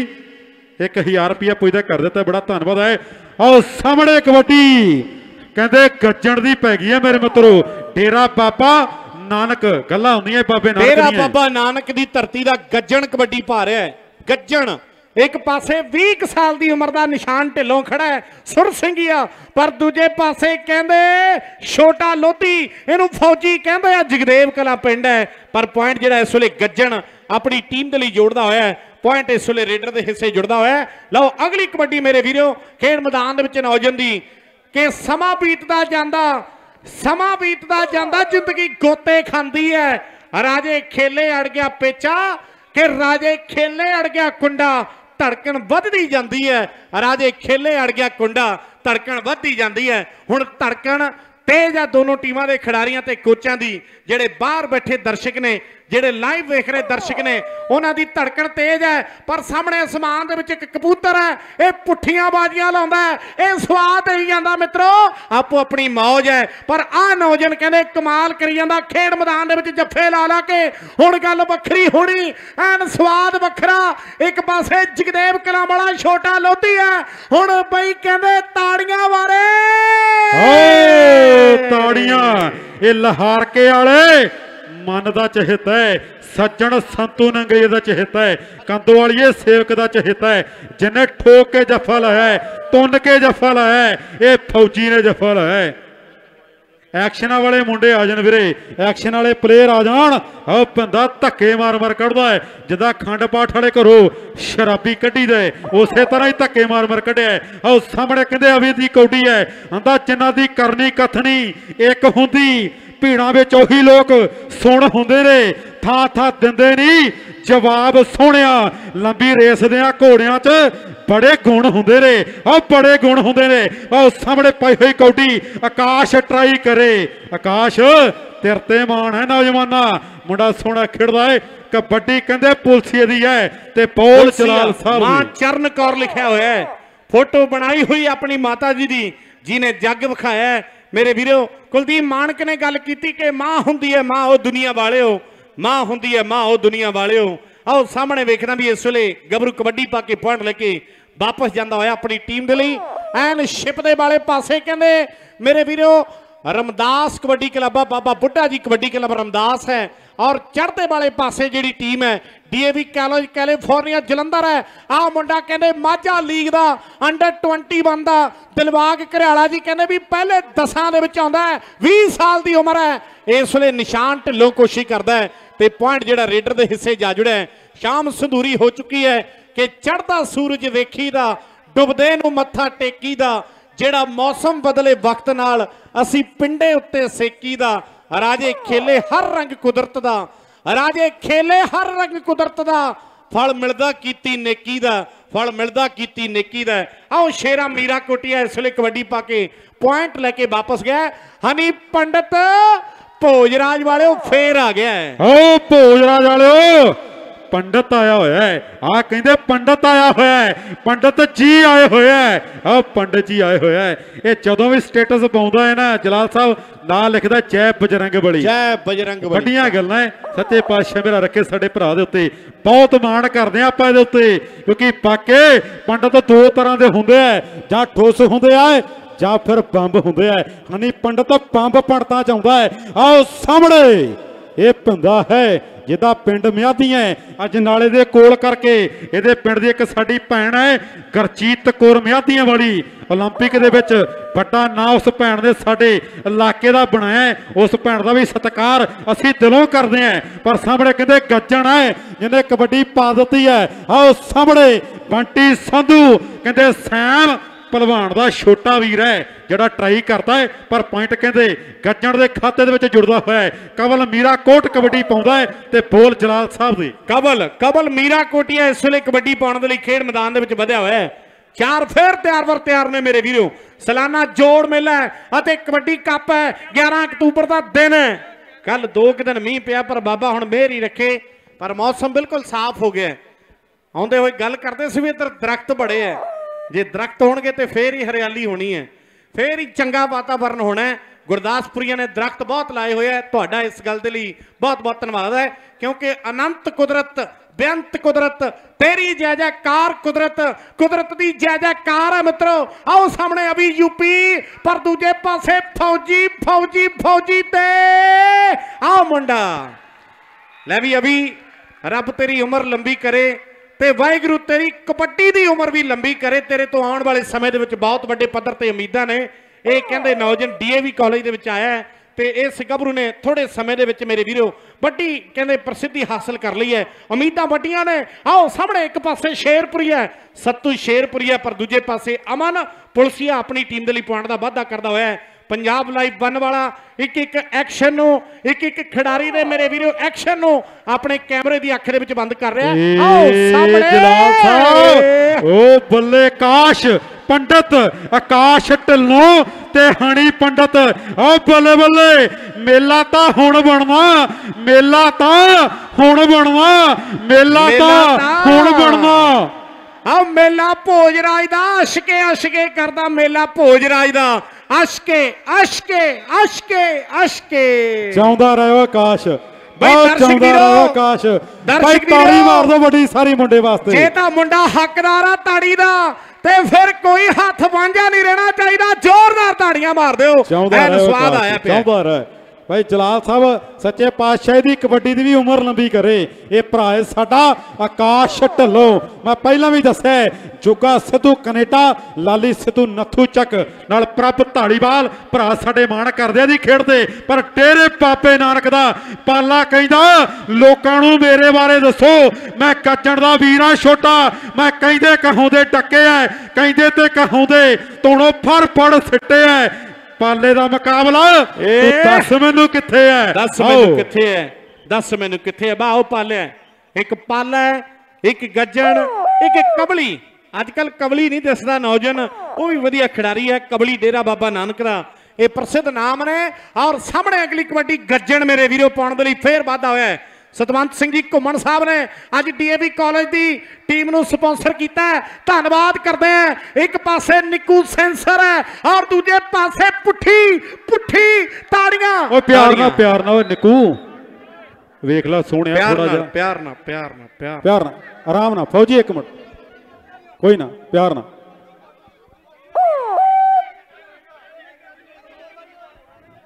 एक हजार रुपया पुजदा कर दिता बड़ा धन्नवाद है। और सामने कबड्डी कहते गज्जण की पै गई है मेरे मित्रों। डेरा बाबा नानक गल्लां हुंदियां बाबे नानक
डेरा बाबा नानक की धरती का गज्जण कबड्डी पा रहा है। गज्जण एक पासे बीस साल की उम्र का निशान ढिलों खड़ा है सुर सिंघिया। पर दूजे पासे कहते छोटा लोधी इनू फौजी कहते हैं जगदेव कला पिंड है। पर पॉइंट जिहड़ा इस वेले गज्जण अपनी टीम के लिए जोड़ता होया है। पॉइंट इस वेले रेडर के हिस्से जुड़ता होया है। लो अगली कबड्डी मेरे वीरों खेड मैदान के नौजन की कि समा बीतता जाता समा बीतता जाता जिंदगी गोते खांदी है। राजे खेले अड़ गया पेचा कि राजे खेले अड़ गया कुंडा धड़कन वधदी जाती है। राजे खेले अड़ गया कुंडा धड़कन वधदी जाती है। हुण धड़कन तेज है दोनों टीमों के खिडारियों ते कोचां दी। जेडे बाहर बैठे दर्शक ने जेडे लाइव देख रहे दर्शक ने उन्हां दी धड़कन तेज है। पर सामने आसमान दे विच एक कबूतर है ये पुठियां बाजियां लाउंदा है ये स्वाद ही जांदा मित्रों आपो अपनी मौज है। पर आ नौजन कहंदे कमाल करी जांदा खेड मैदान दे विच जफ्फे ला ला के हुण गल वखरी होनी एन स्वाद वखरा। एक पासे जगदेव कला वाला छोटा लोधी है हुण बई कहंदे ताड़ियां वाले
ताड़ियां ये लहार के आले मन का चहेता है। सज्जन संतू नंगई का चहेता है। कंदोवालिए सेवक का चहेता है जिन्हें ठोक के जफा लाया है तुन के जफा लाया है ये फौजी ने जफा लाया है। एक्शन वाले मुंडे आ जान वीरे एक्शन वाले प्लेयर आ जान। आओ बंदा धक्के मार मार कढ़दा है जिदा खंड पाठ वाले घरों शराबी कढ़ी दे उस तरह ही धक्के मार मार कढ़िया है। आओ सामने कहते अभी दी कौडी है आंदा जिन्हां दी करनी कथनी एक हुंदी भीड़ां विच ओही लोग सुण हुंदे ने था था दिंदे नहीं जवाब सोहणिया। लंबी रेस दियां घोड़ियां च बड़े गुण हुंदे ने आ बड़े गुण हुंदे ने। आ सामने पाई हुई कौडी आकाश ट्राई करे आकाश तेरे ते मान है नौजवाना मुंडा सोहना खिड़दा है। कबड्डी कहंदे पुलसिए दी है ते पौल जलाल साहब
मां चरण कौर लिखा होया है। फोटो बनाई हुई अपनी माता जी दी जिन्हें जग विखाया है। मेरे वीरों कुलदीप मानक ने गल की कि मां हुंदी है मां ओ दुनिया वाले हो मां हुंदी है मां ओ दुनिया वाले हो। आओ सामने वेखना भी इस वेले गबरू कबड्डी पा के पॉइंट लेके वापस जाता होया अपनी टीम के लिए एन शिप दे वाले पासे कहंदे मेरे वीरों रमदास कबड्डी क्लब है, बाबा बुड्ढा जी कबड्डी क्लब रमदास है। और चढ़ते वाले पासे जी टीम है डीएवी कॉलेज कैलिफोर्निया जलंधर है। आ मुंडा कहते माझा लीग का अंडर ट्वेंटी वन का दिलबाग घरियाला जी कहते भी पहले दसां दे विच आउंदा है, बीस साल की उम्र है, इस वे निशान ढिलों कोशिश करता है तो पॉइंट जो रेडर के हिस्से जा जुड़ा है। शाम संधूरी हो चुकी है कि चढ़ता सूरज वेखी दा डुबदे नूं मत्था टेकी दा, जेड़ा मौसम बदले वक्त नाल असी पिंडे उत्ते सेकी दा। राजे खेले हर रंग कुदरत दा, राजे खेले हर रंग कुदरत दा, फल मिलदा कीती नेकी दा, फल मिलदा कीती नेकी दा। आओ शेरा मीरा कोटिया इस वे कबड्डी पा के पॉइंट लेके वापस गया। हनी पंडित भोजराज वाले फेर आ गया है।
ओ भोजराज वाले पंडित आया होया है, आ कहंदे पंडित आया होया है, पंडित जी आए होया है, आ पंडित जी आए होया है। ये जदों भी स्टेटस पाउंदा है ना जलाल साहब नाल लिखदा जय बजरंग बली,
जय बजरंग बली।
बड़ियां गल्लां है सच्चे पातशाह मेरा रखे साडे भरा दे उत्ते, बहुत माण करदे आपां इहदे उत्ते, क्योंकि पाके पंडित दो तरह दे हुंदे आ, जां ठोस हुंदे आ जां फिर बंब हुंदे आ। हनी पंडित बंब पंडतां च आउंदा है। आओ सामणे ये पिंदा है जिदा पिंड म्यादियां अज नाले दे कोल करके इहदे पिंड दी एक साडी भैन है गुरजीत कौर म्यादियां वाली, ओलंपिक दे विच बड़ा नाम उस भैन दे साडे इलाके दा बनाया है। उस भैन दा भी सत्कार असीं दिलों करदे हैं। पर सामणे कहंदे गज्जण है जिन्हें कबड्डी पा दित्ती है। आओ सामणे बंटी संधू कहंदे सैम पहलवान का छोटा वीर है जिहड़ा ट्राई करता है, पर पॉइंट कहते गज्जण के खाते दे विच जुड़दा होया है। कबल मीरा कोट कबड्डी पाउंदा है ते बोल जलाल साहब दी।
कबल कबल मीरा कोटिया इस वे कबड्डी पाउण दे लई खेड मैदान दे विच वधिया होया है। चार फिर तैयार वर तैयार ने मेरे वीरों। सालाना जोड़ मेला है कबड्डी कप है, ग्यारह अक्तूबर का दिन है। कल दो कि दिन मीह पिया पर बाबा हुण मेहर ही रखे, पर मौसम बिल्कुल साफ हो गया। आउंदे होए गल करते सी भी इधर दरख्त बड़े है, जे दरख्त होणगे तो फिर ही हरियाली होनी है, फिर ही चंगा वातावरण होना है। गुरदासपुरिया ने दरख्त बहुत लाए हुए हैं, तुहाडा इस गल दे लई बहुत बहुत धन्नवाद है, क्योंकि अनंत कुदरत बेअंत कुदरत तेरी जय जयकार कुदरत कुदरत की जय जयकार है मित्रों। आओ सामने अभी यूपी पर दूजे पासे फौजी फौजी फौजी ते आओ मुंडा ले भी अभी रब तेरी उम्र लंबी करे ते वाहिगुरू तेरी कबड्डी की उम्र भी लंबी करे। तेरे तो आने वाले समय के बहुत बड़े पद्धर से उम्मीदां ने। ये कहते नौजवान डीएवी कॉलेज के आया है तो इस गभरू ने थोड़े समय के मेरे वीरों बड़ी कहते प्रसिद्धि हासिल कर ली है, उम्मीदां वड्डियां ने। आओ सामने एक पासे शेरपुरी है सत्तू शेरपुरी है, पर दूजे पासे अमन पुलसिया अपनी टीम के लिए पॉइंट का वाधा करता हुआ है। पंजाब लाइव वन वाला एक एक एक्शन नो एक एक खिडारी ने मेरे वीरों एक्शन नो अपने कैमरे की अख दे बंद कर रहा है। आओ सामने
जलाल साहब ओ बल्ले काश पंडित आकाश ढिल्लों ते हनी पंडित ओ बल्ले बल्ले मेला तां हुण बनना मेला तां हुण बनना मेला तां हुण बनना।
आओ मेला भोजराज दा अशके अशके करदा मेला भोजराज दा अशके अशके अशके अशके
चाहुंदा रहो आकाश
भाई दर्शक
आकाश भाई ताड़ी मार दो बड़ी सारी मुंडे वास्ते।
जे तां मुंडा हकदार आ ताड़ी दा ते फिर कोई हाथ वांझा नहीं रहना चाहिए, जोरदार ताड़ियां मार दो। स्वाद आया
पिया भाई जलाल साहब सच्चे पातशाह की कबड्डी की भी उम्र लंबी करे। ये भरा है साडा आकाश ढिल्लों, मैं पहला भी दस्या जुगा सिद्धू कनेडा लाली सिद्धू नथू चक नाल प्रभ धालीवाल भरा साडे मान करदे दी खेडदे, पर तेरे पापे नानक दा पाला कहंदा लोकां नूं मेरे बारे दसो मैं कच्चण दा वीरा छोटा, मैं कहंदे कहाउंदे टक्के है कहंदे ते कहाउंदे तोड़ो फर फड़ सिੱਟੇ है। पाले का मुकाबला दस मैनू किथे है
दस मैनू किथे है दस मैनू किथे है। बाओ पाले एक पाला एक गज्जण एक कबली। अजकल कबली नहीं दसदा नौजवान, वो भी वधिया खिडारी है। कबली डेरा बाबा नानक दा ये प्रसिद्ध नाम ने। और सामने अगली कबड्डी गज्जण मेरे वीरों पाउण दे लई फिर वाधा होया है। सतवंत सिंह जी घुमन साहब ने अज डीएवी कॉलेज की टीम नूं स्पॉन्सर किया है, धन्यवाद करते हैं। एक पासे निक्कू सेंसर है और दूजे पासे पुठी पुठी ताड़ियां।
ओ प्यार ना प्यार ना निक्कू वेख ला सोहणिया थोड़ा जिहा
प्यार ना प्यार ना प्यार
प्यार ना आराम ना फौजी एक मिनट कोई ना प्यार ना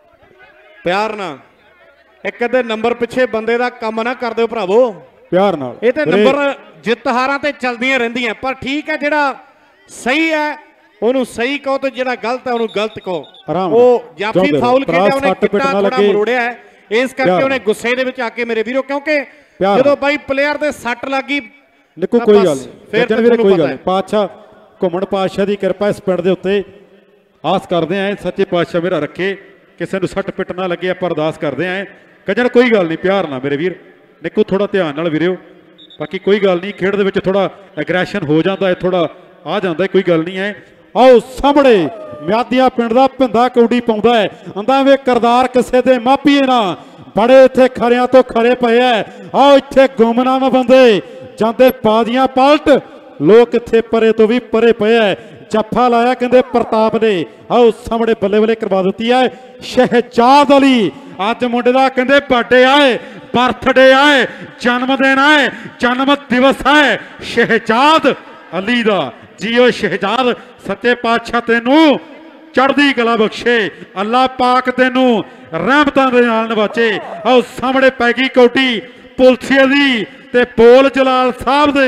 प्यार ना एक अद्धे नंबर पिछे बंदे दा कम ना कर दो भरावो
प्यार नाल
ये तो नंबर जित हारां ते चलदियां रहिंदियां पर ठीक है जिहड़ा सही है ਉਹਨੂੰ सही कहो तो ਜਿਹੜਾ गलत है ਉਹਨੂੰ गलत कहो ਉਹ ਜਾਫੀ ਫਾਉਲ ਖੇਡਿਆ ਉਹਨੇ ਕਿੱਟਾ ਥੋੜਾ ਮਰੋੜਿਆ ਇਸ ਕਰਕੇ ਉਹਨੇ ਗੁੱਸੇ ਦੇ ਵਿੱਚ ਆ ਕੇ ਮੇਰੇ ਵੀਰੋ ਕਿਉਂਕਿ ਜਦੋਂ ਬਾਈ ਪਲੇਅਰ ਦੇ ਸੱਟ ਲੱਗੀ
ਨਿੱਕੂ ਕੋਈ ਗੱਲ ਨਹੀਂ ਜਨ ਵੀਰੇ ਕੋਈ ਗੱਲ ਨਹੀਂ ਪਾਤਸ਼ਾਹ ਘੁੰਮਣ ਪਾਤਸ਼ਾਹ ਦੀ ਕਿਰਪਾ ਇਸ ਪਿੰਡ ਦੇ ਉੱਤੇ ਆਸ ਕਰਦੇ ਆਂ ਸੱਚੇ ਪਾਤਸ਼ਾਹ ਮੇਰਾ ਰੱਖੇ ਕਿਸੇ ਨੂੰ ਸੱਟ ਪਿੱਟ ਨਾ ਲੱਗੇ ਆਪਾਂ ਅਰਦਾਸ ਕਰਦੇ ਆਂ ਕਜਣ ਕੋਈ ਗੱਲ ਨਹੀਂ ਪਿਆਰ ਨਾਲ ਮੇਰੇ ਵੀਰ ਨਿੱਕੂ ਥੋੜਾ ਧਿਆਨ ਨਾਲ ਵੀਰਿਓ ਬਾਕੀ ਕੋਈ ਗੱਲ ਨਹੀਂ ਖੇਡ ਦੇ ਵਿੱਚ ਥੋੜਾ ਐਗਰੈਸ਼ਨ ਹੋ ਜਾਂਦਾ ਹੈ ਥੋੜਾ ਆ ਜਾਂਦਾ ਕੋਈ ਗੱਲ ਨਹੀਂ ਹੈ ਆਓ ਸਾਹਮਣੇ ਮਿਆਦੀਆਂ ਪਿੰਡ ਦਾ ਭਿੰਦਾ ਕੌਡੀ ਪਾਉਂਦਾ ਹੈ ਆਂਦਾ ਵੇ ਕਰਦਾਰ ਕਿਸੇ ਦੇ ਮਾਪੀਏ ਨਾ ਬੜੇ ਇੱਥੇ ਖਰਿਆਂ ਤੋਂ ਖਰੇ ਪਏ ਐ ਆਓ ਇੱਥੇ ਗੁੰਮਨਾਮ ਬੰਦੇ ਜਾਂਦੇ ਪਾਦੀਆਂ ਪਲਟ ਲੋਕ ਇੱਥੇ ਪਰੇ ਤੋਂ ਵੀ ਪਰੇ ਪਏ ਐ ਜੱਫਾ ਲਾਇਆ ਕਹਿੰਦੇ ਪ੍ਰਤਾਪ ਨੇ ਆਓ ਸਾਹਮਣੇ ਬੱਲੇ ਬੱਲੇ ਕਰਵਾ ਦਿੱਤੀ ਹੈ ਸ਼ਹਿਜਾਦ ਅਲੀ ਅੱਜ ਮੁੰਡੇ ਦਾ ਕਹਿੰਦੇ ਬਰਥਡੇ ਆਏ ਬਰਥਡੇ ਆਏ ਜਨਮ ਦਿਨ ਆਏ ਜਨਮ ਦਿਵਸ ਹੈ ਸ਼ਹਿਜਾਦ ਅਲੀ ਦਾ ਜੀਓ ਸ਼ਹਿਜਾਦ ਸੱਚੇ ਪਾਤਸ਼ਾਹ ਤੈਨੂੰ ਚੜ੍ਹਦੀ ਕਲਾ ਬਖਸ਼ੇ ਅੱਲਾ ਪਾਕ ਤੈਨੂੰ ਰਹਿਮਤਾਂ ਦੇ ਨਾਲ ਨਵਾਜੇ ਆਓ ਸਾਹਮਣੇ ਪੈ ਗਈ ਕੌਡੀ ਪੁਲਸੀਏ ਦੀ ਤੇ ਬੋਲ ਜਲਾਲ ਸਾਹਿਬ ਦੇ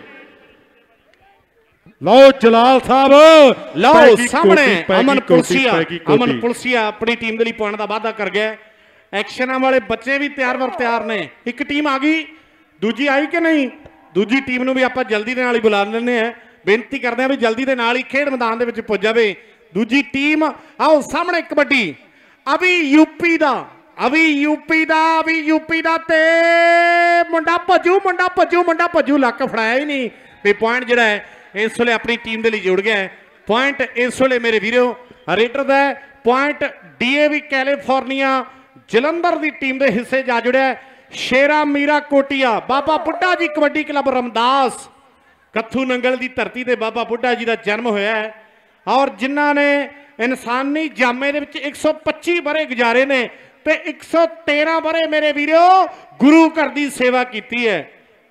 ਲਓ ਜਲਾਲ ਸਾਹਿਬ
ਲਓ ਸਾਹਮਣੇ ਅਮਨ ਪੁਲਸੀਆ ਅਮਨ ਪੁਲਸੀਆ ਆਪਣੀ ਟੀਮ ਦੇ ਲਈ ਪੁਆਇੰਟ ਦਾ ਵਾਅਦਾ ਕਰ ਗਿਆ ਐਕਸ਼ਨਾਂ ਵਾਲੇ ਬੱਚੇ ਵੀ ਤਿਆਰ ਵਰ ਤਿਆਰ ਨੇ ਇੱਕ ਟੀਮ ਆ ਗਈ ਦੂਜੀ ਆਈ ਕਿ ਨਹੀਂ ਦੂਜੀ ਟੀਮ ਨੂੰ ਵੀ ਆਪਾਂ ਜਲਦੀ ਦੇ ਨਾਲ ਹੀ ਬੁਲਾ ਲੈਂਦੇ ਆ ਬੇਨਤੀ ਕਰਦੇ ਆ ਵੀ ਜਲਦੀ ਦੇ ਨਾਲ ਹੀ ਖੇਡ ਮੈਦਾਨ ਦੇ ਵਿੱਚ ਪੁੱਜ ਜਾਵੇ ਦੂਜੀ ਟੀਮ ਆਓ ਸਾਹਮਣੇ ਕਬੱਡੀ ਅਭੀ ਯੂਪੀ ਦਾ ਅਭੀ ਯੂਪੀ ਦਾ ਅਭੀ ਯੂਪੀ ਦਾ ਤੇ ਮੁੰਡਾ ਭੱਜੂ ਮੁੰਡਾ ਭੱਜੂ ਮੁੰਡਾ ਭੱਜੂ ਲੱਕ ਫੜਾਇਆ ਹੀ ਨਹੀਂ ਤੇ ਪੁਆਇੰਟ ਜਿਹੜਾ ਹੈ ਇਸ ਵੇਲੇ ਆਪਣੀ ਟੀਮ ਦੇ ਲਈ ਜੁੜ ਗਿਆ ਹੈ ਪੁਆਇੰਟ ਇਸ ਵੇਲੇ ਮੇਰੇ ਵੀਰੋ ਰੇਡਰ ਦਾ ਪੁਆਇੰਟ ਡੀਏਵੀ ਕੈਲੀਫੋਰਨੀਆ ਜਲੰਧਰ ਦੀ ਟੀਮ ਦੇ ਹਿੱਸੇ ਜਾ ਜੁੜਿਆ ਸ਼ੇਰਾ ਮੀਰਾ ਕੋਟੀਆ ਬਾਬਾ ਬੁੱਢਾ ਜੀ ਕਬੱਡੀ ਕਲੱਬ ਰਮਦਾਸ ਕੱਥੂ ਨੰਗਲ ਦੀ ਧਰਤੀ ਤੇ ਬਾਬਾ ਬੁੱਢਾ ਜੀ ਦਾ ਜਨਮ ਹੋਇਆ ਹੈ ਔਰ ਜਿਨ੍ਹਾਂ ਨੇ ਇਨਸਾਨੀ ਜਾਮੇ ਦੇ ਵਿੱਚ ਇੱਕ ਸੌ ਪੱਚੀ ਵਰੇ ਗੁਜ਼ਾਰੇ ਨੇ ਤੇ ਇੱਕ ਸੌ ਤੇਰਾਂ ਵਰੇ ਮੇਰੇ ਵੀਰੋ ਗੁਰੂ ਘਰ ਦੀ ਸੇਵਾ ਕੀਤੀ ਹੈ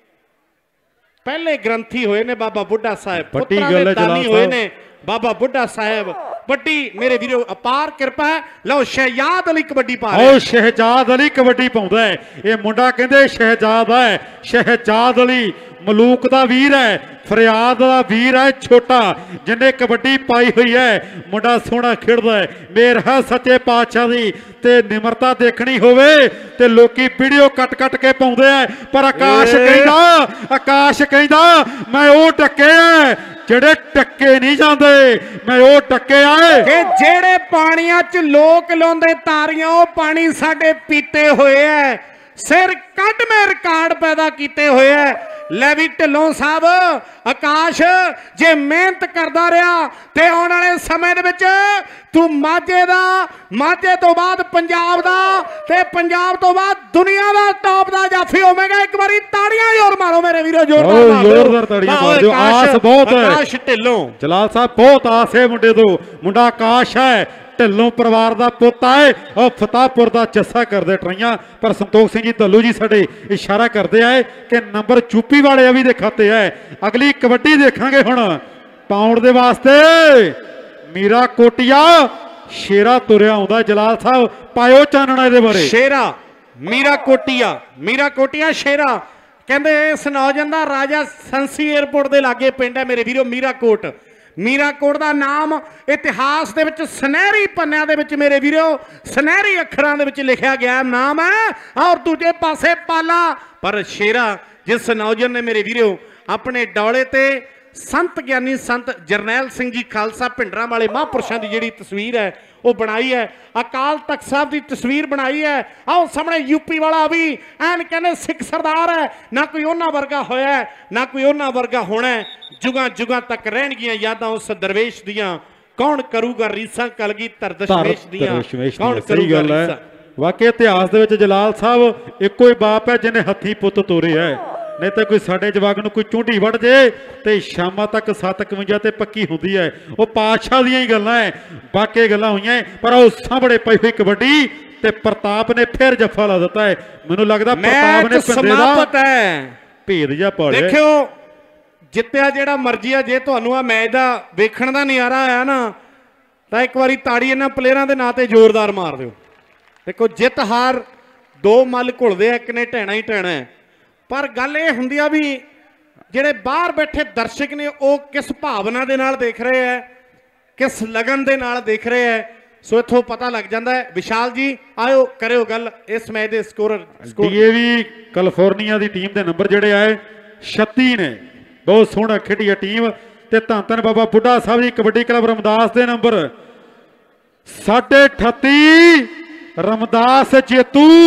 ਪਹਿਲੇ ਗ੍ਰੰਥੀ ਹੋਏ ਨੇ ਬਾਬਾ ਬੁੱਢਾ ਸਾਹਿਬ ਪੁੱਤਰਾਂ ਦੇ ਦਾਨੀ ਹੋਏ ਨੇ ਬਾਬਾ ਬੁੱਢਾ ਸਾਹਿਬ ਵੱਡੀ ਮੇਰੇ ਵੀਰੋ ਅਪਾਰ ਕਿਰਪਾ ਹੈ ਲਓ ਸ਼ਹਿਜਾਦ ਅਲੀ ਕਬੱਡੀ ਪਾ ਰਿਹਾ
ਓ ਸ਼ਹਿਜਾਦ ਅਲੀ ਕਬੱਡੀ ਪਾਉਂਦਾ ਹੈ ਇਹ ਮੁੰਡਾ ਕਹਿੰਦੇ ਸ਼ਹਿਜਾਦ ਹੈ ਸ਼ਹਿਜਾਦ ਅਲੀ ਮਲੂਕ ਦਾ ਵੀਰ ਹੈ ਫਰਿਆਦ ਦਾ ਵੀਰ ਹੈ ਛੋਟਾ ਜਿੰਨੇ ਕਬੱਡੀ ਪਾਈ ਹੋਈ ਹੈ ਮੁੰਡਾ ਸੋਹਣਾ ਖੇਡਦਾ ਹੈ ਮੇਰ ਹੈ ਸੱਚੇ ਪਾਤਸ਼ਾਹ ਦੀ ਤੇ ਨਿਮਰਤਾ ਦੇਖਣੀ ਹੋਵੇ ਤੇ ਲੋਕੀ ਵੀਡੀਓ ਕੱਟ ਕੱਟ ਕੇ ਪਾਉਂਦੇ ਆ ਪਰ ਆਕਾਸ਼ ਕਹਿੰਦਾ ਆਕਾਸ਼ ਕਹਿੰਦਾ ਮੈਂ ਉਹ ਟੱਕੇ ਆ ਜਿਹੜੇ ਟੱਕੇ ਨਹੀਂ ਜਾਂਦੇ ਮੈਂ ਉਹ ਟੱਕੇ ਆਏ
ਕਿ ਜਿਹੜੇ ਪਾਣੀਆਂ 'ਚ ਲੋਕ ਲਾਉਂਦੇ ਤਾਰੀਆਂ ਉਹ ਪਾਣੀ ਸਾਡੇ ਪੀਤੇ ਹੋਏ ਐ ਸਿਰ ਕੱਢ ਮੈਂ ਰਿਕਾਰਡ ਪੈਦਾ ਕੀਤੇ ਹੋਏ ਐ ਲੈ ਵੀ ਢਿੱਲੋਂ ਸਾਹਿਬ ਆਕਾਸ਼ ਜੇ ਮਿਹਨਤ ਕਰਦਾ ਰਿਹਾ ਤੇ ਆਉਣ ਵਾਲੇ ਸਮੇਂ ਦੇ ਵਿੱਚ ਤੂੰ ਮਾਝੇ ਦਾ ਮਾਝੇ ਤੋਂ ਬਾਅਦ ਪੰਜਾਬ ਦਾ ਤੇ ਪੰਜਾਬ ਤੋਂ ਬਾਅਦ ਦੁਨੀਆ ਦਾ ਟੌਪ ਦਾ ਜਾਫੀ ਹੋਵੇਗਾ ਇੱਕ ਵਾਰੀ ਤਾੜੀਆਂ ਜ਼ੋਰ ਮਾਰੋ ਮੇਰੇ ਵੀਰੋ ਜ਼ੋਰਦਾਰ
ਜ਼ੋਰਦਾਰ ਤਾੜੀਆਂ ਮਾਰ ਦਿਓ ਆਸ ਬਹੁਤ ਹੈ
ਆਕਾਸ਼ ਢਿੱਲੋਂ
ਜਲਾਲ ਸਾਹਿਬ ਬਹੁਤ ਆਸ ਹੈ ਮੁੰਡੇ ਤੋਂ ਮੁੰਡਾ ਆਕਾਸ਼ ਹੈ ਢਿੱਲੋਂ ਪਰਿਵਾਰ ਦਾ ਪੁੱਤ ਹੈ ਉਹ ਫਤਾਹਪੁਰ ਦਾ ਜੱਸਾ ਕਰਦੇ ਟਰਾਈਆਂ ਪਰ ਸੰਤੋਖ ਸਿੰਘ ਜੀ ਢੱਲੂ ਜੀ ਸਾਡੇ ਇਸ਼ਾਰਾ ਕਰਦੇ ਆਏ ਕਿ ਨੰਬਰ ਚੂਪੀ ਵਾਲੇ ਆ ਵੀ ਦੇ ਖਾਤੇ ਹੈ ਅਗਲੀ ਕਬੱਡੀ ਦੇਖਾਂਗੇ ਹੁਣ ਪਾਉਣ ਦੇ ਵਾਸਤੇ ਮੀਰਾ ਕੋਟੀਆ ਸ਼ੇਰਾ ਤੁਰਿਆ ਆਉਂਦਾ ਜਲਾਲ ਸਾਹਿਬ ਪਾਇਓ ਚਾਨਣਾ ਇਹਦੇ ਬਾਰੇ
ਸ਼ੇਰਾ ਮੀਰਾ ਕੋਟੀਆ ਮੀਰਾ ਕੋਟੀਆ ਸ਼ੇਰਾ ਕਹਿੰਦੇ ਇਸ ਨੌਜਵਾਨ ਦਾ ਰਾਜਾ ਸੰਸੀ 에ਅਰਪੋਰਟ ਦੇ ਲਾਗੇ ਪਿੰਡ ਹੈ ਮੇਰੇ ਵੀਰੋ ਮੀਰਾਕੋਟ ਮੀਰਾਕੋਟ ਦਾ ਨਾਮ ਇਤਿਹਾਸ ਦੇ ਵਿੱਚ ਸੁਨਹਿਰੀ ਪੰਨਿਆਂ ਦੇ ਵਿੱਚ ਮੇਰੇ ਵੀਰੋ ਸੁਨਹਿਰੀ ਅੱਖਰਾਂ ਦੇ ਵਿੱਚ ਲਿਖਿਆ ਗਿਆ ਨਾਮ ਹੈ ਔਰ ਦੂਜੇ ਪਾਸੇ ਪਾਲਾ ਪਰ ਸ਼ੇਰਾ ਜਿਸ ਨੌਜਵਾਨ ਨੇ ਮੇਰੇ ਵੀਰੋ ਆਪਣੇ ਡੌਲੇ ਤੇ ਸੰਤ ਗਿਆਨੀ ਸੰਤ ਜਰਨੈਲ ਸਿੰਘ ਜੀ ਖਾਲਸਾ ਭਿੰਡਰਾਂ ਵਾਲੇ ਮਹਾਂਪੁਰਸ਼ਾਂ ਦੀ ਜਿਹੜੀ ਤਸਵੀਰ ਹੈ ਉਹ ਬਣਾਈ ਹੈ ਅਕਾਲ ਤਖਤ ਸਾਹਿਬ ਦੀ ਤਸਵੀਰ ਬਣਾਈ ਹੈ ਆਓ ਸਾਹਮਣੇ ਯੂਪੀ ਵਾਲਾ ਵੀ ਐਨ ਕਹਿੰਦੇ ਸਿੱਖ ਸਰਦਾਰ ਹੈ ਨਾ ਕੋਈ ਉਹਨਾਂ ਵਰਗਾ ਹੋਇਆ ਨਾ ਕੋਈ ਉਹਨਾਂ ਵਰਗਾ ਹੋਣਾ ਜੁਗਾਂ ਜੁਗਾਂ ਤੱਕ ਰਹਿਣਗੀਆਂ ਯਾਦਾਂ ਉਸ ਦਰਵੇਸ਼ ਦੀਆਂ ਕੌਣ ਕਰੂਗਾ ਰੀਸਾਂ ਕਲਗੀਧਰ ਦਸ਼ਮੇਸ਼ ਦੀਆਂ ਕੌਣ ਕਰੂਗਾ ਰੀਸਾਂ
ਵਾਕਈ ਇਤਿਹਾਸ ਦੇ ਵਿੱਚ ਜਲਾਲ ਸਾਹਿਬ ਇੱਕੋ ਹੀ ਬਾਪ ਹੈ ਜਿਹਨੇ ਹੱਥੀ ਪੁੱਤ ਤੋਰੇ ਹੈ ਨਹੀਂ ਤਾਂ ਕੋਈ ਸਾਡੇ ਜਵਾਕ ਨੂੰ ਕੋਈ ਚੁੰਡੀ ਵੜ ਜੇ ਤੇ ਸ਼ਾਮਾਂ ਤੱਕ ਸੱਤ ਇਕਵੰਜਾ ਤੇ ਪੱਕੀ ਹੁੰਦੀ ਹੈ ਉਹ ਪਾਤਸ਼ਾਹ ਦੀਆਂ ਹੀ ਗੱਲਾਂ ਹੈ ਬਾਕੀ ਗੱਲਾਂ ਹੋਈਆਂ ਪਰ ਉਹ ਸਾਹਮਣੇ ਪਈ ਹੋਈ ਕਬੱਡੀ ਤੇ ਪ੍ਰਤਾਪ ਨੇ ਫਿਰ ਜੱਫਾ ਲਾ ਦਿੱਤਾ ਹੈ ਮੈਨੂੰ ਲੱਗਦਾ ਪ੍ਰਤਾਪ ਨੇ ਭਿੰਦੇ ਦਾ ਭੇਦ ਜਿਹਾ ਪਾੜਿਆ
ਦੇਖਿਓ ਜਿੱਤਿਆ ਜਿਹੜਾ ਮਰਜ਼ੀ ਆ ਜੇ ਤੁਹਾਨੂੰ ਆ ਮੈਚ ਦਾ ਵੇਖਣ ਦਾ ਨਜ਼ਾਰਾ ਆਇਆ ਨਾ ਤਾਂ ਇੱਕ ਵਾਰੀ ਤਾੜੀ ਇਹਨਾਂ ਪਲੇਅਰਾਂ ਦੇ ਨਾਂ ਤੇ ਜ਼ੋਰਦਾਰ ਮਾਰ ਦਿਓ देखो जित हार दो मल घुलदे आ, एक ने ढहना ही ढहना है, पर गल ये हुंदी आ भी ਜਿਹੜੇ बाहर बैठे दर्शक ने वो किस भावना दे नाल देख रहे हैं, किस लगन दे नाल देख रहे हैं। सो इत्थों पता लग जाता है। विशाल जी आयो करियो गल इस मैच दे स्कोरर
डीएवी कैलिफोर्निया की टीम के नंबर जिहड़े आए छत्ती ने, बहुत सोहना खेडी है टीम। ते धन धन बाबा बुढ़ा साहब जी कबड्डी क्लब रमदास के नंबर साढ़े अठत्ती रमदास जेतू।